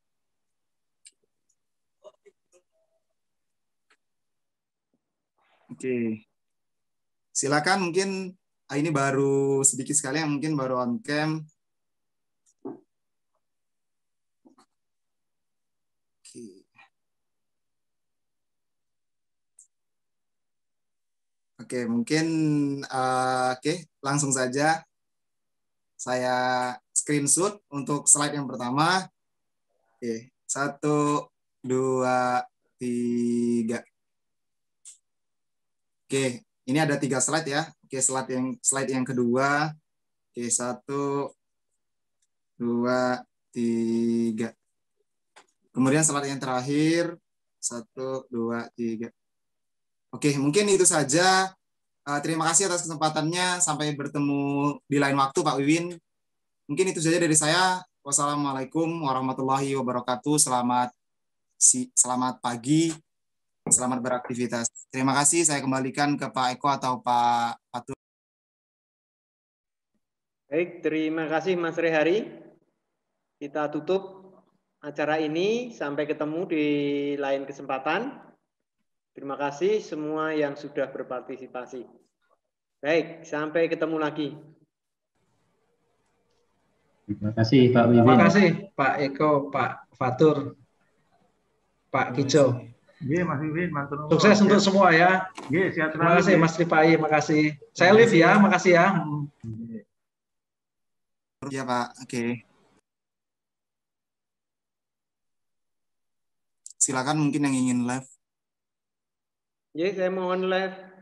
Oke. Silakan, mungkin ini baru sedikit sekali yang mungkin baru on cam. Oke, mungkin langsung saja saya screenshot untuk slide yang pertama. Oke, 1, 2, 3. Oke, ini ada 3 slide ya. Oke, slide yang kedua. Oke, 1, 2, 3. Kemudian slide yang terakhir, 1, 2, 3. Oke, mungkin itu saja. Terima kasih atas kesempatannya. Sampai bertemu di lain waktu, Pak Wiwin. Mungkin itu saja dari saya. Wassalamualaikum warahmatullahi wabarakatuh. Selamat pagi. Selamat beraktivitas. Terima kasih. Saya kembalikan ke Pak Eko atau Pak Fatur. Baik, terima kasih Mas Rehari. Kita tutup acara ini. Sampai ketemu di lain kesempatan. Terima kasih semua yang sudah berpartisipasi. Baik, sampai ketemu lagi. Terima kasih Pak Wiwin. Terima kasih Pak Eko, Pak Fatur, Pak Kijo. Mas Wiwin, sukses untuk semua ya. Terima kasih Mas Rifai, makasih. Saya live ya, makasih ya. Ya Pak, oke. Silakan mungkin yang ingin live. Ya, saya mohon live.